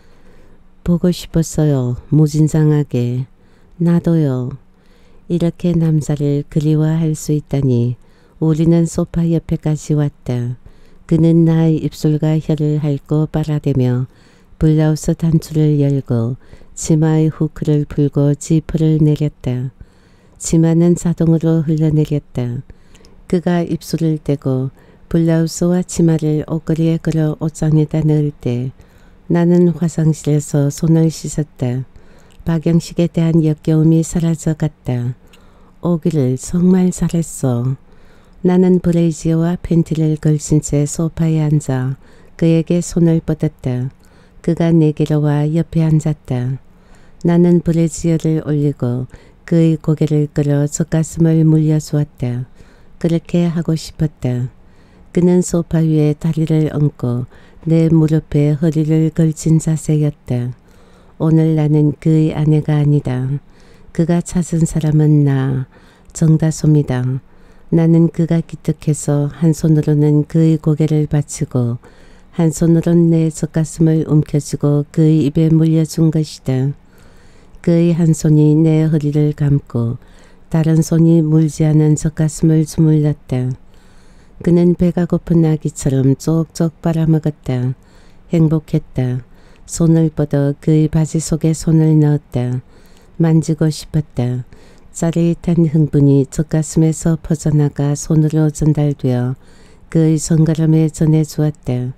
보고 싶었어요. 무진장하게. 나도요. 이렇게 남자를 그리워할 수 있다니. 우리는 소파 옆에까지 왔다. 그는 나의 입술과 혀를 핥고 빨아대며 블라우스 단추를 열고 치마의 후크를 풀고 지퍼를 내렸다. 치마는 자동으로 흘러내렸다. 그가 입술을 떼고 블라우스와 치마를 옷걸이에 걸어 옷장에다 넣을 때 나는 화장실에서 손을 씻었다. 박영식에 대한 역겨움이 사라져갔다. 오기를 정말 잘했어. 나는 브레이지어와 팬티를 걸친 채 소파에 앉아 그에게 손을 뻗었다. 그가 내게로 와 옆에 앉았다. 나는 브레이지어를 올리고 그의 고개를 끌어 젖가슴을 물려주었다. 그렇게 하고 싶었다. 그는 소파 위에 다리를 얹고 내 무릎에 허리를 걸친 자세였다. 오늘 나는 그의 아내가 아니다. 그가 찾은 사람은 나, 정다솜이다. 나는 그가 기특해서 한 손으로는 그의 고개를 받치고 한 손으로는 내 젖가슴을 움켜쥐고 그의 입에 물려준 것이다. 그의 한 손이 내 허리를 감고 다른 손이 물지 않은 젖가슴을 주물렀다. 그는 배가 고픈 아기처럼 쪽쪽 빨아먹었다. 행복했다. 손을 뻗어 그의 바지 속에 손을 넣었다. 만지고 싶었다. 짜릿한 흥분이 젖가슴에서 퍼져나가 손으로 전달되어 그의 손가락에 전해주었다.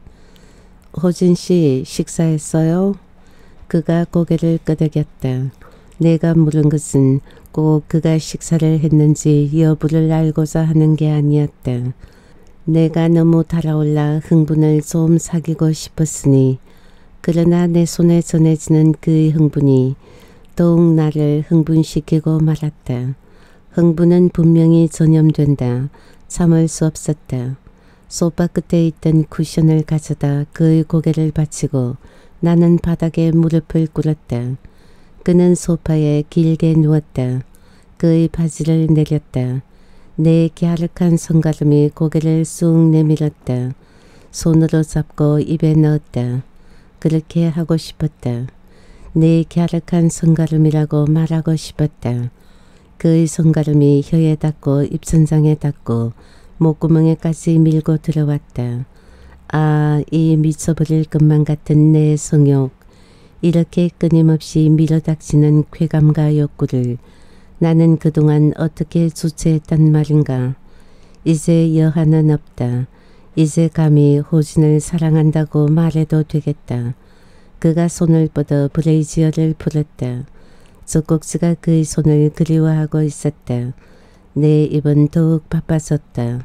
호진씨, 식사했어요? 그가 고개를 끄덕였다. 내가 물은 것은 꼭 그가 식사를 했는지 여부를 알고자 하는 게 아니었다. 내가 너무 달아올라 흥분을 좀 사귀고 싶었으니 그러나 내 손에 전해지는 그의 흥분이 더욱 나를 흥분시키고 말았다. 흥분은 분명히 전염된다. 참을 수 없었다. 소파 끝에 있던 쿠션을 가져다 그의 고개를 받치고 나는 바닥에 무릎을 꿇었다. 그는 소파에 길게 누웠다. 그의 바지를 내렸다. 내 갸륵한 손가락이 고개를 쑥 내밀었다. 손으로 잡고 입에 넣었다. 그렇게 하고 싶었다. 내 갸륵한 손가락이라고 말하고 싶었다. 그의 손가락이 혀에 닿고 입천장에 닿고 목구멍에까지 밀고 들어왔다. 아, 이 미쳐버릴 것만 같은 내 성욕. 이렇게 끊임없이 밀어닥치는 쾌감과 욕구를 나는 그동안 어떻게 주체했단 말인가. 이제 여한은 없다. 이제 감히 호진을 사랑한다고 말해도 되겠다. 그가 손을 뻗어 브레이지어를 풀었다. 젖꼭지가 그의 손을 그리워하고 있었다. 내 입은 더욱 바빴었다.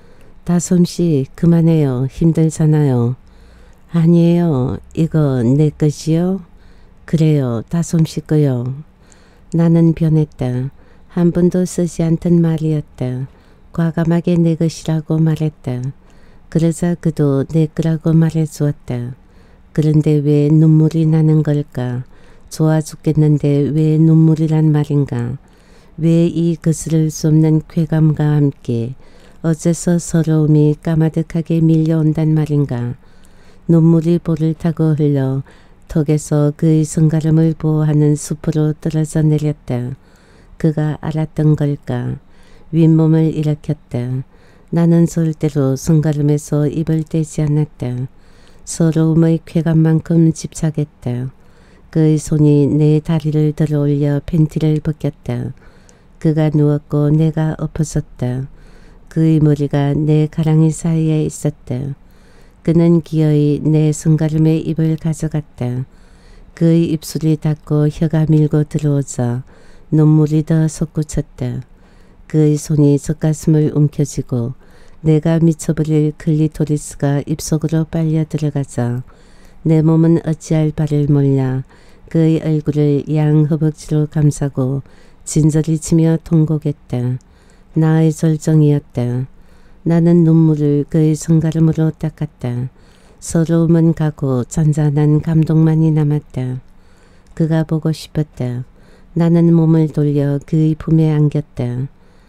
다솜씨 그만해요. 힘들잖아요. 아니에요. 이거 내 것이요? 그래요. 다솜씨 거요. 나는 변했다. 한 번도 쓰지 않던 말이었다. 과감하게 내 것이라고 말했다. 그러자 그도 내 거라고 말해주었다. 그런데 왜 눈물이 나는 걸까? 좋아 죽겠는데 왜 눈물이란 말인가? 왜 이 거스를 수 없는 쾌감과 함께 어째서 서러움이 까마득하게 밀려온단 말인가? 눈물이 볼을 타고 흘러 턱에서 그의 성가름을 보호하는 숲으로 떨어져 내렸다. 그가 알았던 걸까? 윗몸을 일으켰다. 나는 절대로 성가름에서 입을 떼지 않았다. 서러움의 쾌감만큼 집착했다. 그의 손이 내 다리를 들어 올려 팬티를 벗겼다. 그가 누웠고 내가 엎어졌다. 그의 머리가 내 가랑이 사이에 있었다. 그는 기어이 내 성가름에 입을 가져갔다. 그의 입술이 닿고 혀가 밀고 들어오자 눈물이 더 솟구쳤다. 그의 손이 젖가슴을 움켜쥐고 내가 미쳐버릴 클리토리스가 입속으로 빨려 들어가자 내 몸은 어찌할 바를 몰라 그의 얼굴을 양 허벅지로 감싸고 진저리 치며 통곡했다. 나의 절정이었다. 나는 눈물을 그의 손가락으로 닦았다. 서러움은 가고 잔잔한 감동만이 남았다. 그가 보고 싶었다. 나는 몸을 돌려 그의 품에 안겼다.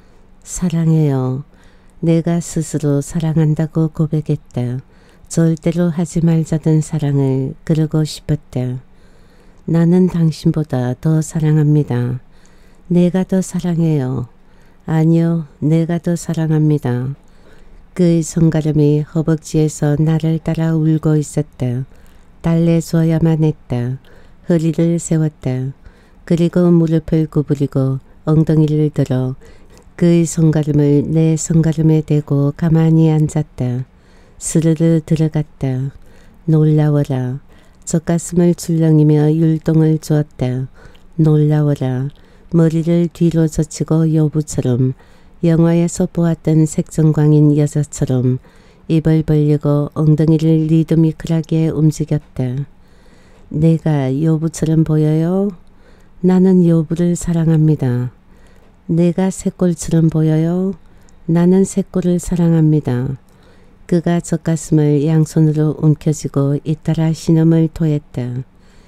사랑해요. 내가 스스로 사랑한다고 고백했다. 절대로 하지 말자던 사랑을 그러고 싶었다. 나는 당신보다 더 사랑합니다. 내가 더 사랑해요. 아니요, 내가 더 사랑합니다. 그의 손가락이 허벅지에서 나를 따라 울고 있었다. 달래줘야만 했다. 허리를 세웠다. 그리고 무릎을 구부리고 엉덩이를 들어 그의 손가락을 내 손가락에 대고 가만히 앉았다. 스르르 들어갔다. 놀라워라. 젖가슴을 출렁이며 율동을 주었다. 놀라워라. 머리를 뒤로 젖히고 여부처럼 영화에서 보았던 색정광인 여자처럼 입을 벌리고 엉덩이를 리드미컬하게 움직였다. 내가 여부처럼 보여요? 나는 여부를 사랑합니다. 내가 쇳골처럼 보여요? 나는 쇳골을 사랑합니다. 그가 젖가슴을 양손으로 움켜쥐고 잇따라 신음을 토했다.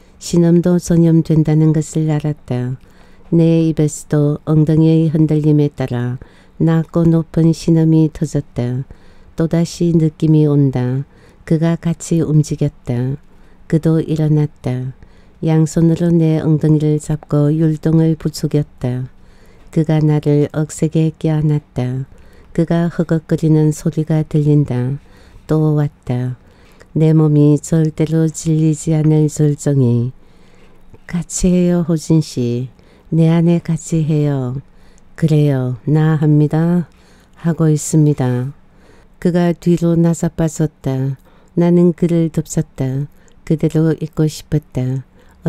신음도 전염된다는 것을 알았다. 내 입에서도 엉덩이의 흔들림에 따라 낮고 높은 신음이 터졌다. 또다시 느낌이 온다. 그가 같이 움직였다. 그도 일어났다. 양손으로 내 엉덩이를 잡고 율동을 부추겼다. 그가 나를 억세게 껴안았다. 그가 허걱거리는 소리가 들린다. 또 왔다. 내 몸이 절대로 질리지 않을 절정이. 같이 해요, 호진씨. 내 안에 같이 해요. 그래요, 나 합니다. 하고 있습니다. 그가 뒤로 나사빠졌다. 나는 그를 덮쳤다. 그대로 있고 싶었다.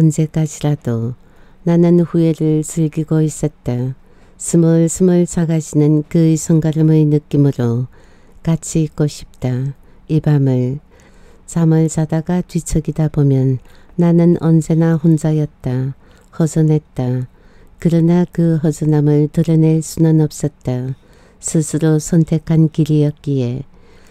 언제까지라도. 나는 후회를 즐기고 있었다. 스멀스멀 작아지는 그의 손가락의 느낌으로 같이 있고 싶다. 이 밤을. 잠을 자다가 뒤척이다 보면 나는 언제나 혼자였다. 허전했다. 그러나 그 허전함을 드러낼 수는 없었다. 스스로 선택한 길이었기에.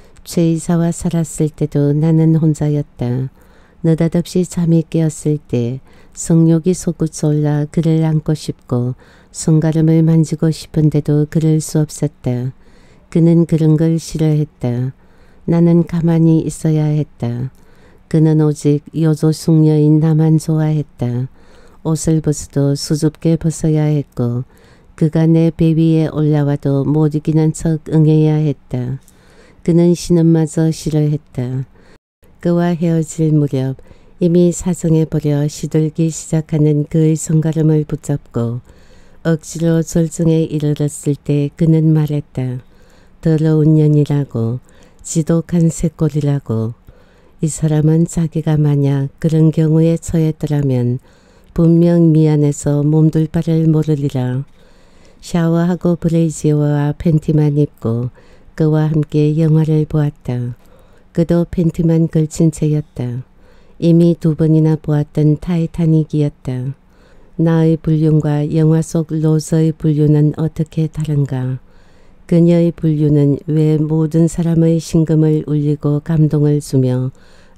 최이사와 살았을 때도 나는 혼자였다. 느닷없이 잠이 깨었을 때 성욕이 솟구쳐 올라 그를 안고 싶고 손가락을 만지고 싶은데도 그럴 수 없었다. 그는 그런 걸 싫어했다. 나는 가만히 있어야 했다. 그는 오직 요조숙녀인 나만 좋아했다. 옷을 벗어도 수줍게 벗어야 했고 그가 내 배 위에 올라와도 못 이기는 척 응해야 했다. 그는 신음마저 싫어했다. 그와 헤어질 무렵 이미 사정해버려 시들기 시작하는 그의 손가락을 붙잡고 억지로 절정에 이르렀을 때 그는 말했다. 더러운 년이라고, 지독한 쇳골이라고. 이 사람은 자기가 만약 그런 경우에 처했더라면 분명 미안해서 몸둘 바를 모르리라. 샤워하고 브레이지어와 팬티만 입고 그와 함께 영화를 보았다. 그도 팬티만 걸친 채였다. 이미 2번이나 보았던 타이타닉이었다. 나의 불륜과 영화 속 로즈의 불륜은 어떻게 다른가? 그녀의 불륜은 왜 모든 사람의 심금을 울리고 감동을 주며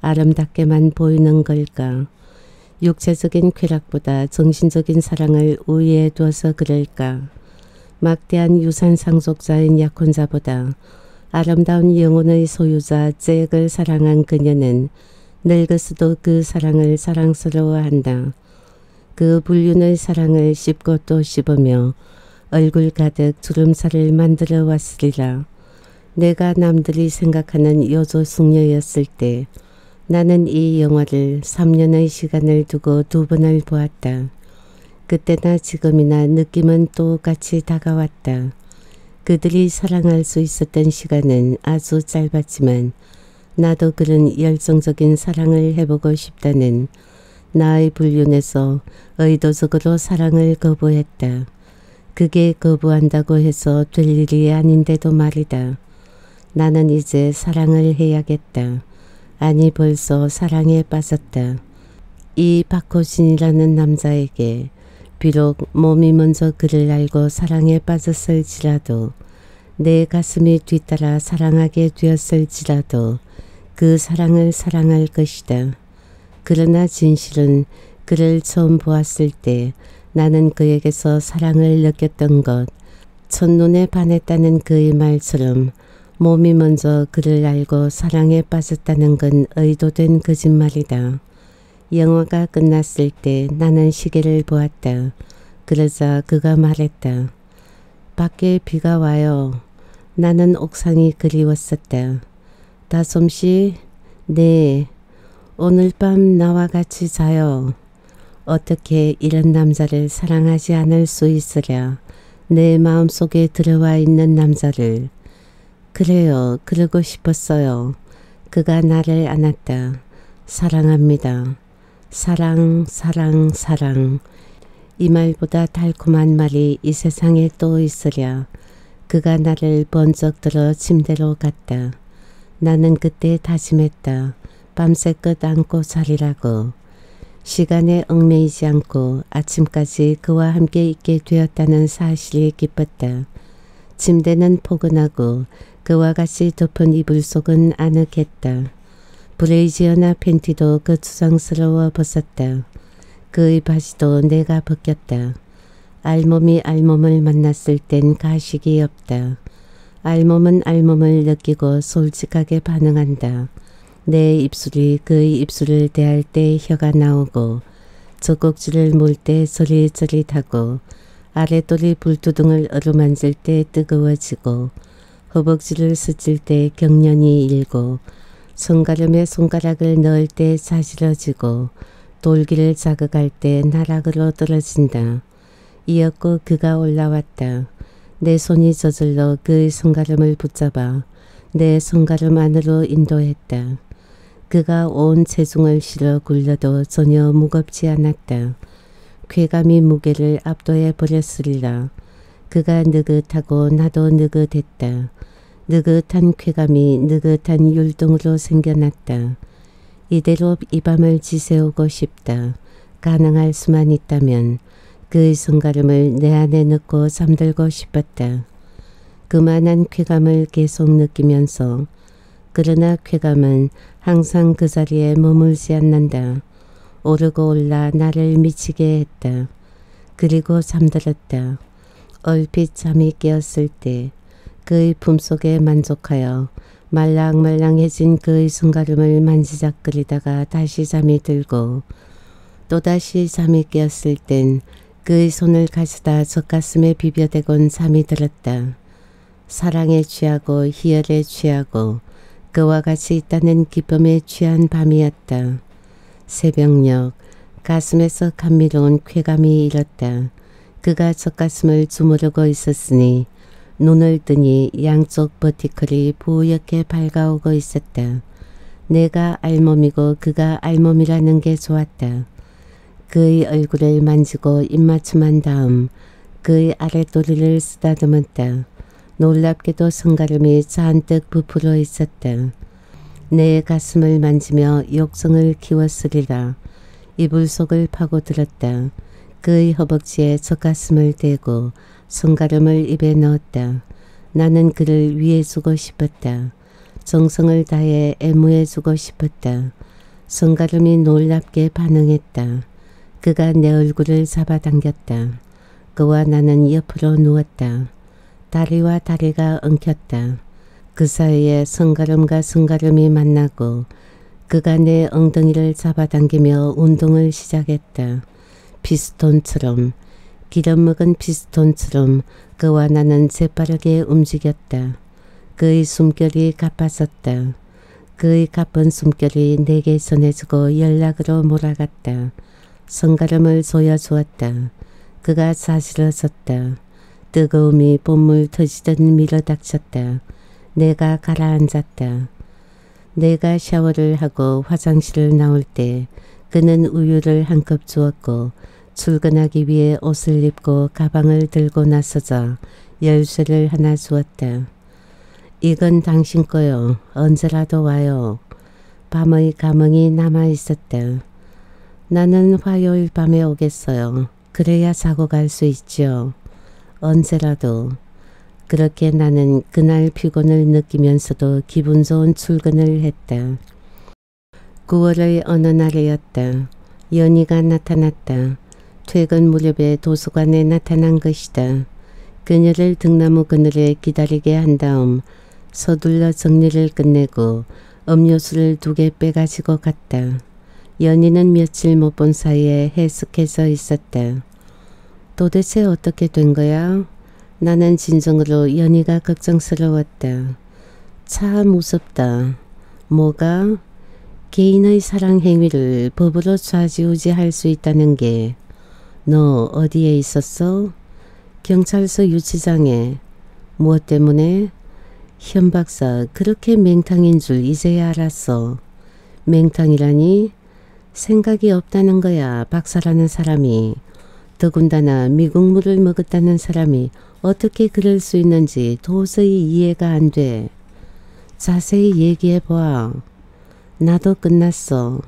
아름답게만 보이는 걸까? 육체적인 쾌락보다 정신적인 사랑을 우위에 두어서 그럴까? 막대한 유산 상속자인 약혼자보다 아름다운 영혼의 소유자 잭을 사랑한 그녀는 늙어서도 그 사랑을 사랑스러워한다. 그 불륜의 사랑을 씹고 또 씹으며 얼굴 가득 주름살을 만들어 왔으리라. 내가 남들이 생각하는 여조 숙녀였을 때 나는 이 영화를 3년의 시간을 두고 2번을 보았다. 그때나 지금이나 느낌은 똑같이 다가왔다. 그들이 사랑할 수 있었던 시간은 아주 짧았지만 나도 그런 열정적인 사랑을 해보고 싶다는 나의 불륜에서 의도적으로 사랑을 거부했다. 그게 거부한다고 해서 될 일이 아닌데도 말이다. 나는 이제 사랑을 해야겠다. 아니 벌써 사랑에 빠졌다. 이 박호진이라는 남자에게 비록 몸이 먼저 그를 알고 사랑에 빠졌을지라도 내 가슴이 뒤따라 사랑하게 되었을지라도 그 사랑을 사랑할 것이다. 그러나 진실은 그를 처음 보았을 때 나는 그에게서 사랑을 느꼈던 것, 첫눈에 반했다는 그의 말처럼 몸이 먼저 그를 알고 사랑에 빠졌다는 건 의도된 거짓말이다. 영화가 끝났을 때 나는 시계를 보았다. 그러자 그가 말했다. 밖에 비가 와요. 나는 옥상이 그리웠었다. 다솜씨, 네. 오늘 밤 나와 같이 자요. 어떻게 이런 남자를 사랑하지 않을 수 있으랴. 내 마음속에 들어와 있는 남자를. 그래요. 그러고 싶었어요. 그가 나를 안았다. 사랑합니다. 사랑, 사랑, 사랑. 이 말보다 달콤한 말이 이 세상에 또 있으랴. 그가 나를 번쩍 들어 침대로 갔다. 나는 그때 다짐했다. 밤새껏 안고 자리라고. 시간에 얽매이지 않고 아침까지 그와 함께 있게 되었다는 사실이 기뻤다. 침대는 포근하고 그와 같이 덮은 이불 속은 아늑했다. 브레이지어나 팬티도 거추장스러워 벗었다. 그의 바지도 내가 벗겼다. 알몸이 알몸을 만났을 땐 가식이 없다. 알몸은 알몸을 느끼고 솔직하게 반응한다. 내 입술이 그의 입술을 대할 때 혀가 나오고 젖꼭지를 물 때 저릿저릿하고 아랫도리 불두둥을 어루만질 때 뜨거워지고 허벅지를 스칠 때 경련이 일고 손가름에 손가락을 넣을 때 자지러지고 돌기를 자극할 때 나락으로 떨어진다. 이었고 그가 올라왔다. 내 손이 저절로 그의 손가름을 붙잡아 내 손가름 안으로 인도했다. 그가 온 체중을 실어 굴려도 전혀 무겁지 않았다. 쾌감이 무게를 압도해 버렸으리라. 그가 느긋하고 나도 느긋했다. 느긋한 쾌감이 느긋한 율동으로 생겨났다. 이대로 이 밤을 지새우고 싶다. 가능할 수만 있다면 그의 손가름을 내 안에 넣고 잠들고 싶었다. 그만한 쾌감을 계속 느끼면서 그러나 쾌감은 항상 그 자리에 머물지 않는다. 오르고 올라 나를 미치게 했다. 그리고 잠들었다. 얼핏 잠이 깨었을 때 그의 품속에 만족하여 말랑말랑해진 그의 손가름을 만지작거리다가 다시 잠이 들고 또다시 잠이 깨었을 땐 그의 손을 가져다 젖가슴에 비벼대곤 잠이 들었다. 사랑에 취하고 희열에 취하고 그와 같이 있다는 기쁨에 취한 밤이었다. 새벽녘 가슴에서 감미로운 쾌감이 일었다. 그가 젖가슴을 주무르고 있었으니 눈을 뜨니 양쪽 버티클이 부옇게 밝아오고 있었다. 내가 알몸이고 그가 알몸이라는 게 좋았다. 그의 얼굴을 만지고 입맞춤한 다음 그의 아랫도리를 쓰다듬었다. 놀랍게도 성가름이 잔뜩 부풀어 있었다. 내 가슴을 만지며 욕성을 키웠으리라. 이불 속을 파고들었다. 그의 허벅지에 젖가슴을 대고 성가름을 입에 넣었다. 나는 그를 위해주고 싶었다. 정성을 다해 애무해주고 싶었다. 성가름이 놀랍게 반응했다. 그가 내 얼굴을 잡아당겼다. 그와 나는 옆으로 누웠다. 다리와 다리가 엉켰다. 그 사이에 성가름과 성가름이 만나고 그가 내 엉덩이를 잡아당기며 운동을 시작했다. 피스톤처럼, 기름 먹은 피스톤처럼 그와 나는 재빠르게 움직였다. 그의 숨결이 가빠졌다. 그의 가쁜 숨결이 내게 전해지고 연락으로 몰아갔다. 성가름을 조여주었다. 그가 사실어졌다. 뜨거움이 봇물 터지듯 밀어닥쳤다. 내가 가라앉았다. 내가 샤워를 하고 화장실을 나올 때 그는 우유를 한 컵 주었고 출근하기 위해 옷을 입고 가방을 들고 나서자 열쇠를 하나 주었다. 이건 당신 거요. 언제라도 와요. 밤의 감흥이 남아있었다. 나는 화요일 밤에 오겠어요. 그래야 자고 갈 수 있죠. 언제라도. 그렇게 나는 그날 피곤을 느끼면서도 기분 좋은 출근을 했다. 9월의 어느 날이었다. 연희가 나타났다. 퇴근 무렵에 도서관에 나타난 것이다. 그녀를 등나무 그늘에 기다리게 한 다음 서둘러 정리를 끝내고 음료수를 2개 빼가지고 갔다. 연희는 며칠 못 본 사이에 해숙해져 있었다. 도대체 어떻게 된 거야? 나는 진정으로 연희가 걱정스러웠다. 참 무섭다. 뭐가? 개인의 사랑 행위를 법으로 좌지우지할 수 있다는 게. 너 어디에 있었어? 경찰서 유치장에. 무엇 때문에? 현 박사 그렇게 맹탕인 줄 이제야 알았어. 맹탕이라니? 생각이 없다는 거야. 박사라는 사람이. 더군다나 미국물을 먹었다는 사람이 어떻게 그럴 수 있는지 도저히 이해가 안 돼. 자세히 얘기해봐. 나도 끝났어.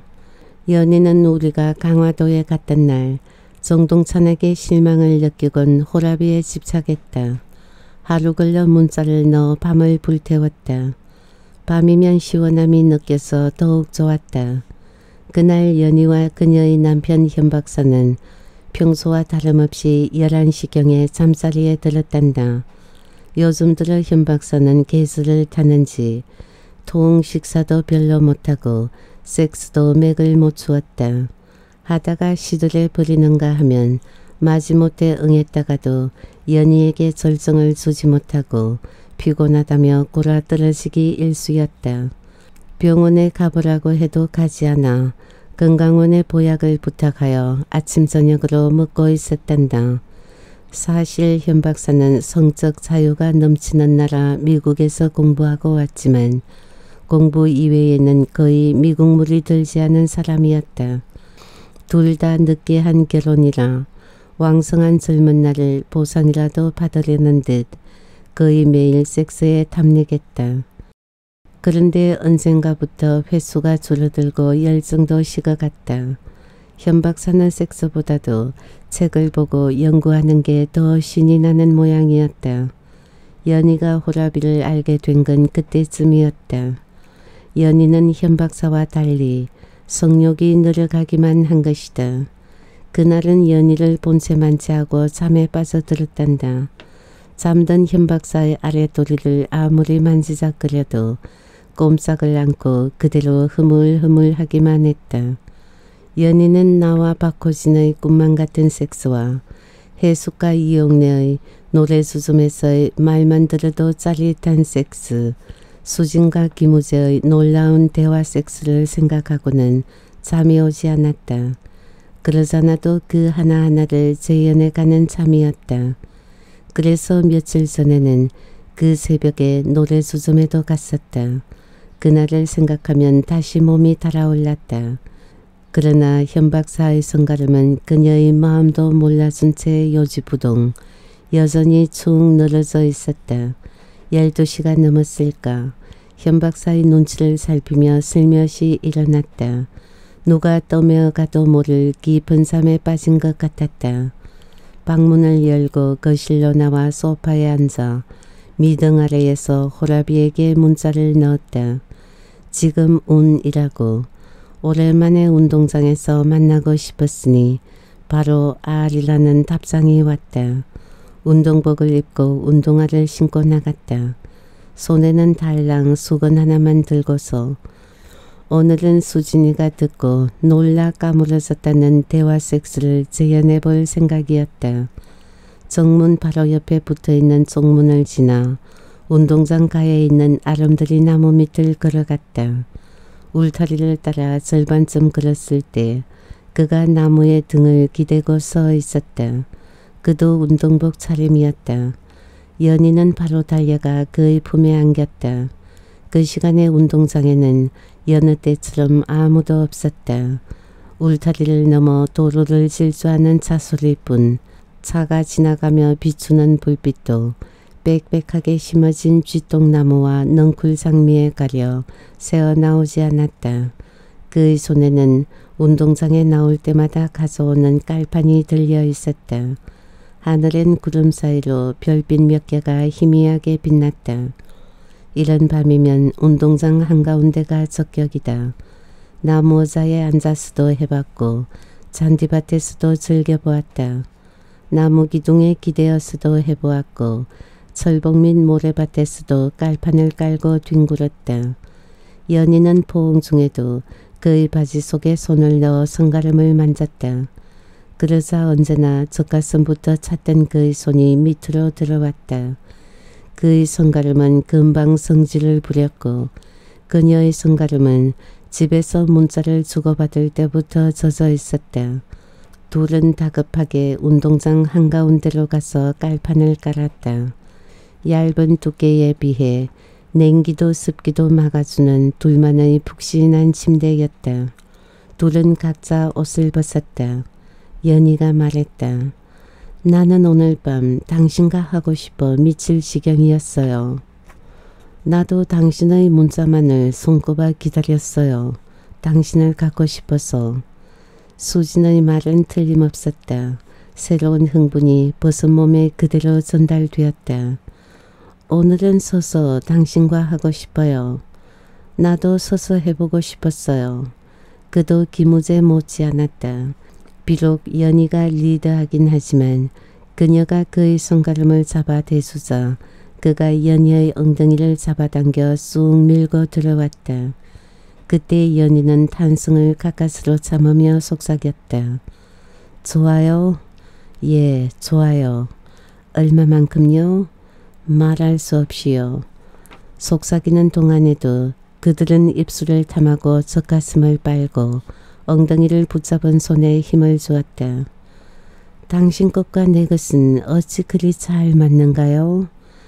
연희는 우리가 강화도에 갔던 날 정동찬에게 실망을 느끼곤 호라비에 집착했다. 하루 걸러 문자를 넣어 밤을 불태웠다. 밤이면 시원함이 느껴서 더욱 좋았다. 그날 연희와 그녀의 남편 현 박사는 평소와 다름없이 11시경에 잠자리에 들었단다. 요즘 들어 현 박사는 개수를 타는지 통 식사도 별로 못하고 섹스도 맥을 못 추었다. 하다가 시들해 버리는가 하면 마지못해 응했다가도 연희에게 절정을 주지 못하고 피곤하다며 골아떨어지기 일쑤였다. 병원에 가보라고 해도 가지 않아 건강원의 보약을 부탁하여 아침 저녁으로 먹고 있었단다. 사실 현 박사는 성적 자유가 넘치는 나라 미국에서 공부하고 왔지만 공부 이외에는 거의 미국물이 들지 않은 사람이었다. 둘 다 늦게 한 결혼이라 왕성한 젊은 날을 보상이라도 받으려는 듯 거의 매일 섹스에 탐닉했다. 그런데 언젠가부터 횟수가 줄어들고 열정도 식어갔다. 현 박사는 섹스보다도 책을 보고 연구하는 게 더 신이 나는 모양이었다. 연희가 호라비를 알게 된 건 그때쯤이었다. 연희는 현 박사와 달리 성욕이 늘어가기만 한 것이다. 그날은 연희를 본체만 취하고 잠에 빠져들었단다. 잠든 현 박사의 아랫도리를 아무리 만지작거려도 꼼짝을 않고 그대로 흐물흐물하기만 했다. 연희는 나와 박호진의 꿈만 같은 섹스와 해숙과 이용래의 노래수줌에서의 말만 들어도 짜릿한 섹스, 수진과 김우재의 놀라운 대화 섹스를 생각하고는 잠이 오지 않았다. 그러잖아도 그 하나하나를 재현해가는 잠이었다. 그래서 며칠 전에는 그 새벽에 노래수줌에도 갔었다. 그날을 생각하면 다시 몸이 달아올랐다. 그러나 현 박사의 성가름은 그녀의 마음도 몰라준 채 요지부동 여전히 축 늘어져 있었다. 12시가 넘었을까. 현 박사의 눈치를 살피며 슬며시 일어났다. 누가 떠매어가도 모를 깊은 잠에 빠진 것 같았다. 방문을 열고 거실로 나와 소파에 앉아 미등 아래에서 호라비에게 문자를 넣었다. 지금 운이라고. 오랜만에 운동장에서 만나고 싶었으니 바로 알이라는 답장이 왔다. 운동복을 입고 운동화를 신고 나갔다. 손에는 달랑 수건 하나만 들고서 오늘은 수진이가 듣고 놀라 까무러졌다는 대화 섹스를 재현해 볼 생각이었다. 정문 바로 옆에 붙어있는 쪽문을 지나 운동장 가에 있는 아름드리 나무 밑을 걸어갔다. 울타리를 따라 절반쯤 걸었을 때 그가 나무에 등을 기대고 서 있었다. 그도 운동복 차림이었다. 연희는 바로 달려가 그의 품에 안겼다. 그 시간에 운동장에는 여느 때처럼 아무도 없었다. 울타리를 넘어 도로를 질주하는 차소리뿐 차가 지나가며 비추는 불빛도 빽빽하게 심어진 쥐똥나무와 넝쿨 장미에 가려 새어나오지 않았다. 그의 손에는 운동장에 나올 때마다 가져오는 깔판이 들려 있었다. 하늘엔 구름 사이로 별빛 몇 개가 희미하게 빛났다. 이런 밤이면 운동장 한가운데가 적격이다. 나무 의자에 앉아서도 해봤고 잔디밭에서도 즐겨보았다. 나무 기둥에 기대어서도 해보았고 철봉 및 모래밭에서도 깔판을 깔고 뒹굴었다. 연희는 포옹 중에도 그의 바지 속에 손을 넣어 성가름을 만졌다. 그러자 언제나 젖가슴부터 찼던 그의 손이 밑으로 들어왔다. 그의 손가름은 금방 성질을 부렸고 그녀의 손가름은 집에서 문자를 주고받을 때부터 젖어 있었다. 둘은 다급하게 운동장 한가운데로 가서 깔판을 깔았다. 얇은 두께에 비해 냉기도 습기도 막아주는 둘만의 푹신한 침대였다. 둘은 각자 옷을 벗었다. 연희가 말했다. 나는 오늘 밤 당신과 하고 싶어 미칠 지경이었어요. 나도 당신의 문자만을 손꼽아 기다렸어요. 당신을 갖고 싶어서. 수진의 말은 틀림없었다. 새로운 흥분이 벗은 몸에 그대로 전달되었다. 오늘은 서서 당신과 하고 싶어요. 나도 서서 해보고 싶었어요. 그도 기무제 못지않았다. 비록 연희가 리드하긴 하지만 그녀가 그의 손가락을 잡아 대수자 그가 연희의 엉덩이를 잡아당겨 쑥 밀고 들어왔다. 그때 연희는 탄성을 가까스로 참으며 속삭였다. 좋아요? 예, 좋아요. 얼마만큼요? 말할 수 없이요. 속삭이는 동안에도 그들은 입술을 탐하고 젖가슴을 빨고 엉덩이를 붙잡은 손에 힘을 주었다. 당신 것과 내 것은 어찌 그리 잘 맞는가요?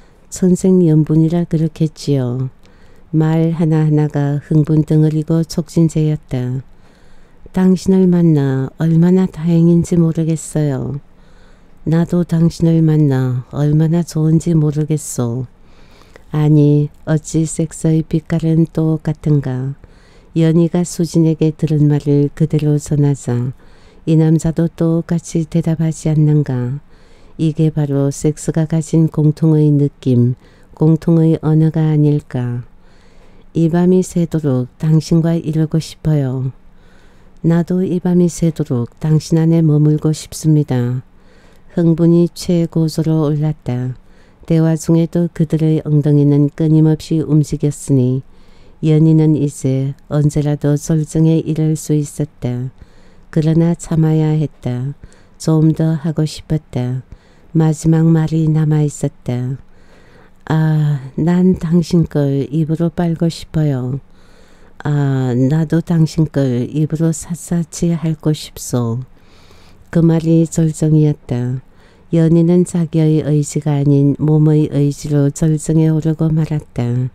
천생연분이라 그렇겠지요. 말 하나하나가 흥분 덩어리고 촉진제였다. 당신을 만나 얼마나 다행인지 모르겠어요. 나도 당신을 만나 얼마나 좋은지 모르겠소. 아니 어찌 섹스의 빛깔은 똑같은가. 연희가 수진에게 들은 말을 그대로 전하자 이 남자도 똑같이 대답하지 않는가. 이게 바로 섹스가 가진 공통의 느낌, 공통의 언어가 아닐까. 이 밤이 새도록 당신과 이루고 싶어요. 나도 이 밤이 새도록 당신 안에 머물고 싶습니다. 흥분이 최고조로 올랐다. 대화 중에도 그들의 엉덩이는 끊임없이 움직였으니 연희는 이제 언제라도 절정에 이를 수 있었다. 그러나 참아야 했다. 좀 더 하고 싶었다. 마지막 말이 남아있었다. 아, 난 당신 걸 입으로 빨고 싶어요. 아, 나도 당신 걸 입으로 샅샅이 핥고 싶소. 그 말이 절정이었다. 연희는 자기의 의지가 아닌 몸의 의지로 절정에 오르고 말았다.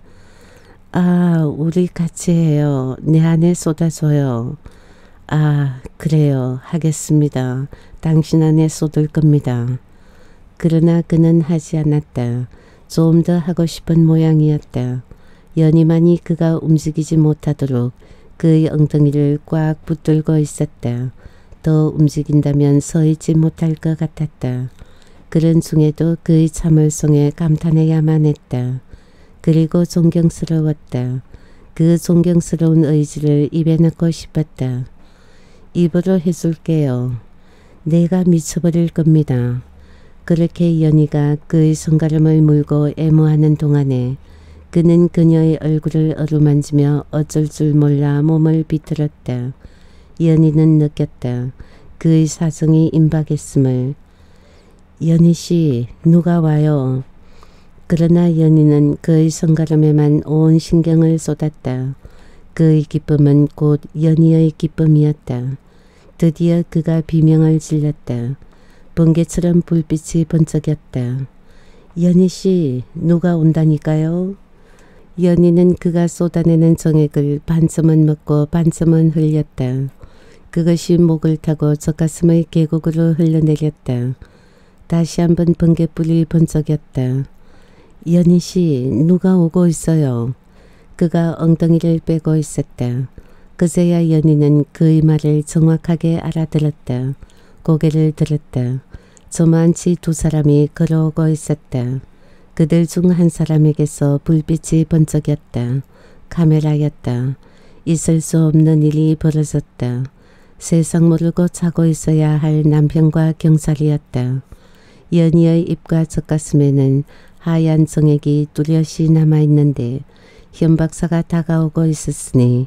아, 우리 같이 해요. 내 안에 쏟아줘요. 아, 그래요. 하겠습니다. 당신 안에 쏟을 겁니다. 그러나 그는 하지 않았다. 좀 더 하고 싶은 모양이었다. 연희만이 그가 움직이지 못하도록 그의 엉덩이를 꽉 붙들고 있었다. 더 움직인다면 서 있지 못할 것 같았다. 그런 중에도 그의 참을성에 감탄해야만 했다. 그리고 존경스러웠다. 그 존경스러운 의지를 입에 넣고 싶었다. 입으로 해줄게요. 내가 미쳐버릴 겁니다. 그렇게 연희가 그의 손가락을 물고 애무하는 동안에 그는 그녀의 얼굴을 어루만지며 어쩔 줄 몰라 몸을 비틀었다. 연희는 느꼈다. 그의 사정이 임박했음을. 연희씨, 누가 와요. 그러나 연희는 그의 손가락에만 온 신경을 쏟았다. 그의 기쁨은 곧 연희의 기쁨이었다. 드디어 그가 비명을 질렀다. 번개처럼 불빛이 번쩍였다. 연희씨, 누가 온다니까요? 연희는 그가 쏟아내는 정액을 반쯤은 먹고 반쯤은 흘렸다. 그것이 목을 타고 젖가슴의 계곡으로 흘러내렸다. 다시 한번 번개불이 번쩍였다. 연희씨, 누가 오고 있어요. 그가 엉덩이를 빼고 있었다. 그제야 연희는 그의 말을 정확하게 알아들었다. 고개를 들었다. 저만치 두 사람이 걸어오고 있었다. 그들 중 한 사람에게서 불빛이 번쩍였다. 카메라였다. 있을 수 없는 일이 벌어졌다. 세상 모르고 자고 있어야 할 남편과 경찰이었다. 연희의 입과 젖가슴에는 하얀 정액이 뚜렷이 남아있는데 현 박사가 다가오고 있었으니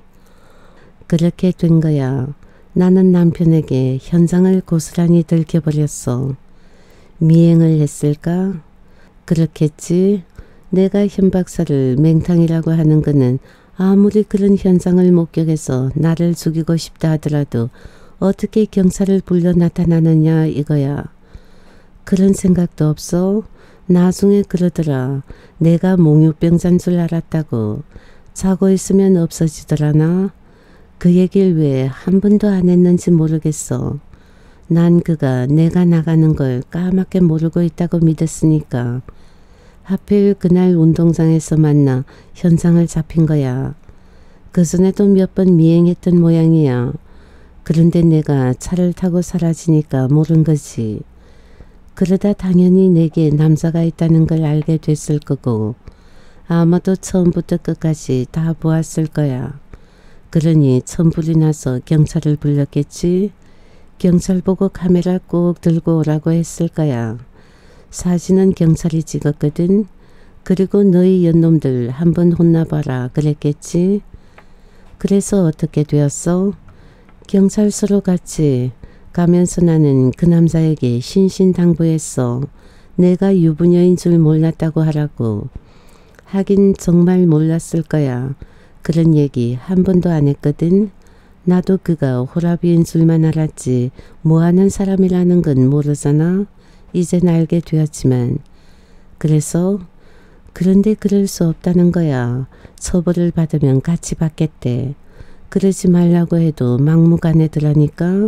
그렇게 된 거야. 나는 남편에게 현장을 고스란히 들켜버렸어. 미행을 했을까? 그렇겠지. 내가 현 박사를 맹탕이라고 하는 거는 아무리 그런 현장을 목격해서 나를 죽이고 싶다 하더라도 어떻게 경찰을 불러 나타나느냐 이거야. 그런 생각도 없어? 나중에 그러더라. 내가 몽유병자인 줄 알았다고. 자고 있으면 없어지더라나? 그 얘기를 왜 한 번도 안 했는지 모르겠어. 난 그가 내가 나가는 걸 까맣게 모르고 있다고 믿었으니까. 하필 그날 운동장에서 만나 현장을 잡힌 거야. 그전에도 몇 번 미행했던 모양이야. 그런데 내가 차를 타고 사라지니까 모른 거지. 그러다 당연히 내게 남자가 있다는 걸 알게 됐을 거고 아마도 처음부터 끝까지 다 보았을 거야. 그러니 천불이 나서 경찰을 불렀겠지. 경찰 보고 카메라 꼭 들고 오라고 했을 거야. 사진은 경찰이 찍었거든. 그리고 너희 연놈들 한번 혼나봐라 그랬겠지. 그래서 어떻게 되었어? 경찰서로 갔지. 가면서 나는 그 남자에게 신신당부했어. 내가 유부녀인 줄 몰랐다고 하라고. 하긴 정말 몰랐을 거야. 그런 얘기 한 번도 안 했거든. 나도 그가 호라비인 줄만 알았지 뭐하는 사람이라는 건 모르잖아. 이젠 알게 되었지만. 그래서? 그런데 그럴 수 없다는 거야. 처벌을 받으면 같이 받겠대. 그러지 말라고 해도 막무가내더라니까.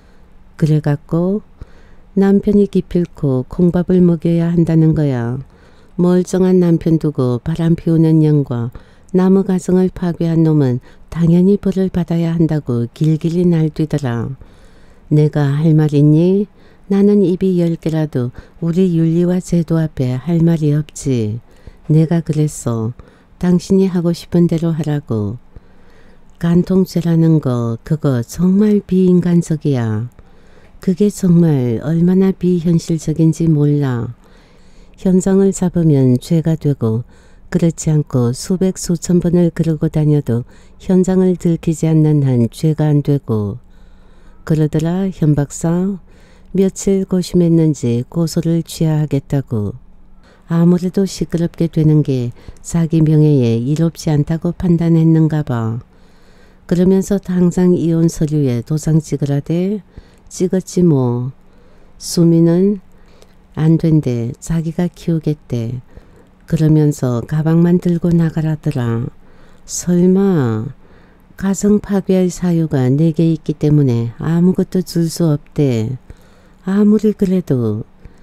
그래갖고 남편이 기필코 콩밥을 먹여야 한다는 거야. 멀쩡한 남편 두고 바람 피우는 년과 남의 가정을 파괴한 놈은 당연히 벌을 받아야 한다고 길길이 날뛰더라. 내가 할 말 있니? 나는 입이 10개라도 우리 윤리와 제도 앞에 할 말이 없지. 내가 그랬어. 당신이 하고 싶은 대로 하라고. 간통죄라는 거 그거 정말 비인간적이야. 그게 정말 얼마나 비현실적인지 몰라. 현장을 잡으면 죄가 되고 그렇지 않고 수백 수천 번을 그러고 다녀도 현장을 들키지 않는 한 죄가 안 되고. 그러더라 현 박사. 며칠 고심했는지 고소를 취하하겠다고. 아무래도 시끄럽게 되는 게 자기 명예에 이롭지 않다고 판단했는가 봐. 그러면서 당장 이혼 서류에 도장 찍으라대. 찍었지 뭐. 수미는 안 된대. 자기가 키우겠대. 그러면서 가방만 들고 나가라더라. 설마 가정 파괴할 사유가 내게 있기 때문에 아무것도 줄 수 없대. 아무리 그래도.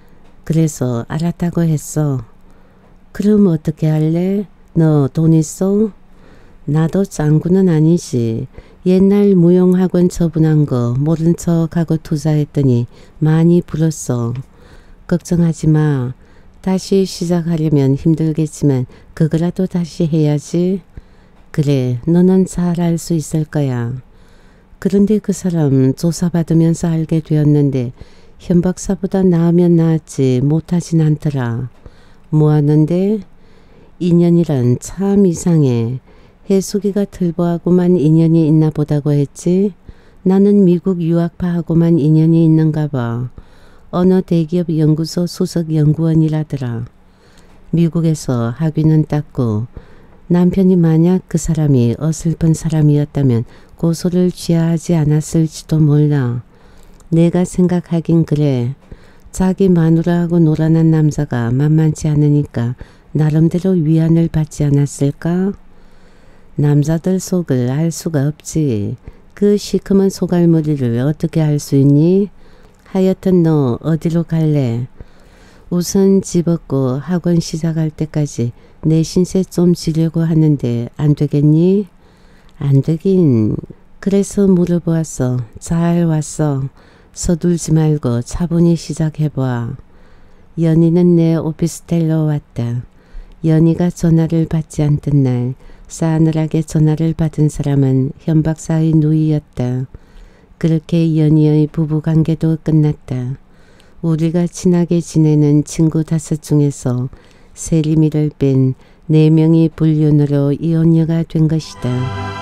그래서 알았다고 했어. 그럼 어떻게 할래? 너 돈 있어? 나도 짱구는 아니지. 옛날 무용학원 처분한 거 모른 척하고 투자했더니 많이 불었어. 걱정하지 마. 다시 시작하려면 힘들겠지만 그거라도 다시 해야지. 그래, 너는 잘 알 수 있을 거야. 그런데 그 사람 조사받으면서 알게 되었는데 현 박사보다 나으면 나았지 못하진 않더라. 뭐하는데? 인연이란 참 이상해. 해수기가 틀보하고만 인연이 있나 보다고 했지. 나는 미국 유학파하고만 인연이 있는가 봐. 어느 대기업 연구소 수석 연구원이라더라. 미국에서 학위는 땄고 남편이 만약 그 사람이 어슬픈 사람이었다면 고소를 취하지 않았을지도 몰라. 내가 생각하긴 그래. 자기 마누라하고 놀아난 남자가 만만치 않으니까 나름대로 위안을 받지 않았을까? 남자들 속을 알 수가 없지. 그 시커먼 소갈머리를 어떻게 알 수 있니? 하여튼 너 어디로 갈래? 우선 집 얻고 학원 시작할 때까지 내 신세 좀 지려고 하는데 안 되겠니? 안 되긴. 그래서 물어보았어. 잘 왔어. 서둘지 말고 차분히 시작해봐. 연희는 내 오피스텔로 왔다. 연희가 전화를 받지 않던 날 싸늘하게 전화를 받은 사람은 현 박사의 누이였다. 그렇게 연희의 부부관계도 끝났다. 우리가 친하게 지내는 친구 5 중에서 세림이를 뺀 4명이 불륜으로 이혼녀가 된 것이다.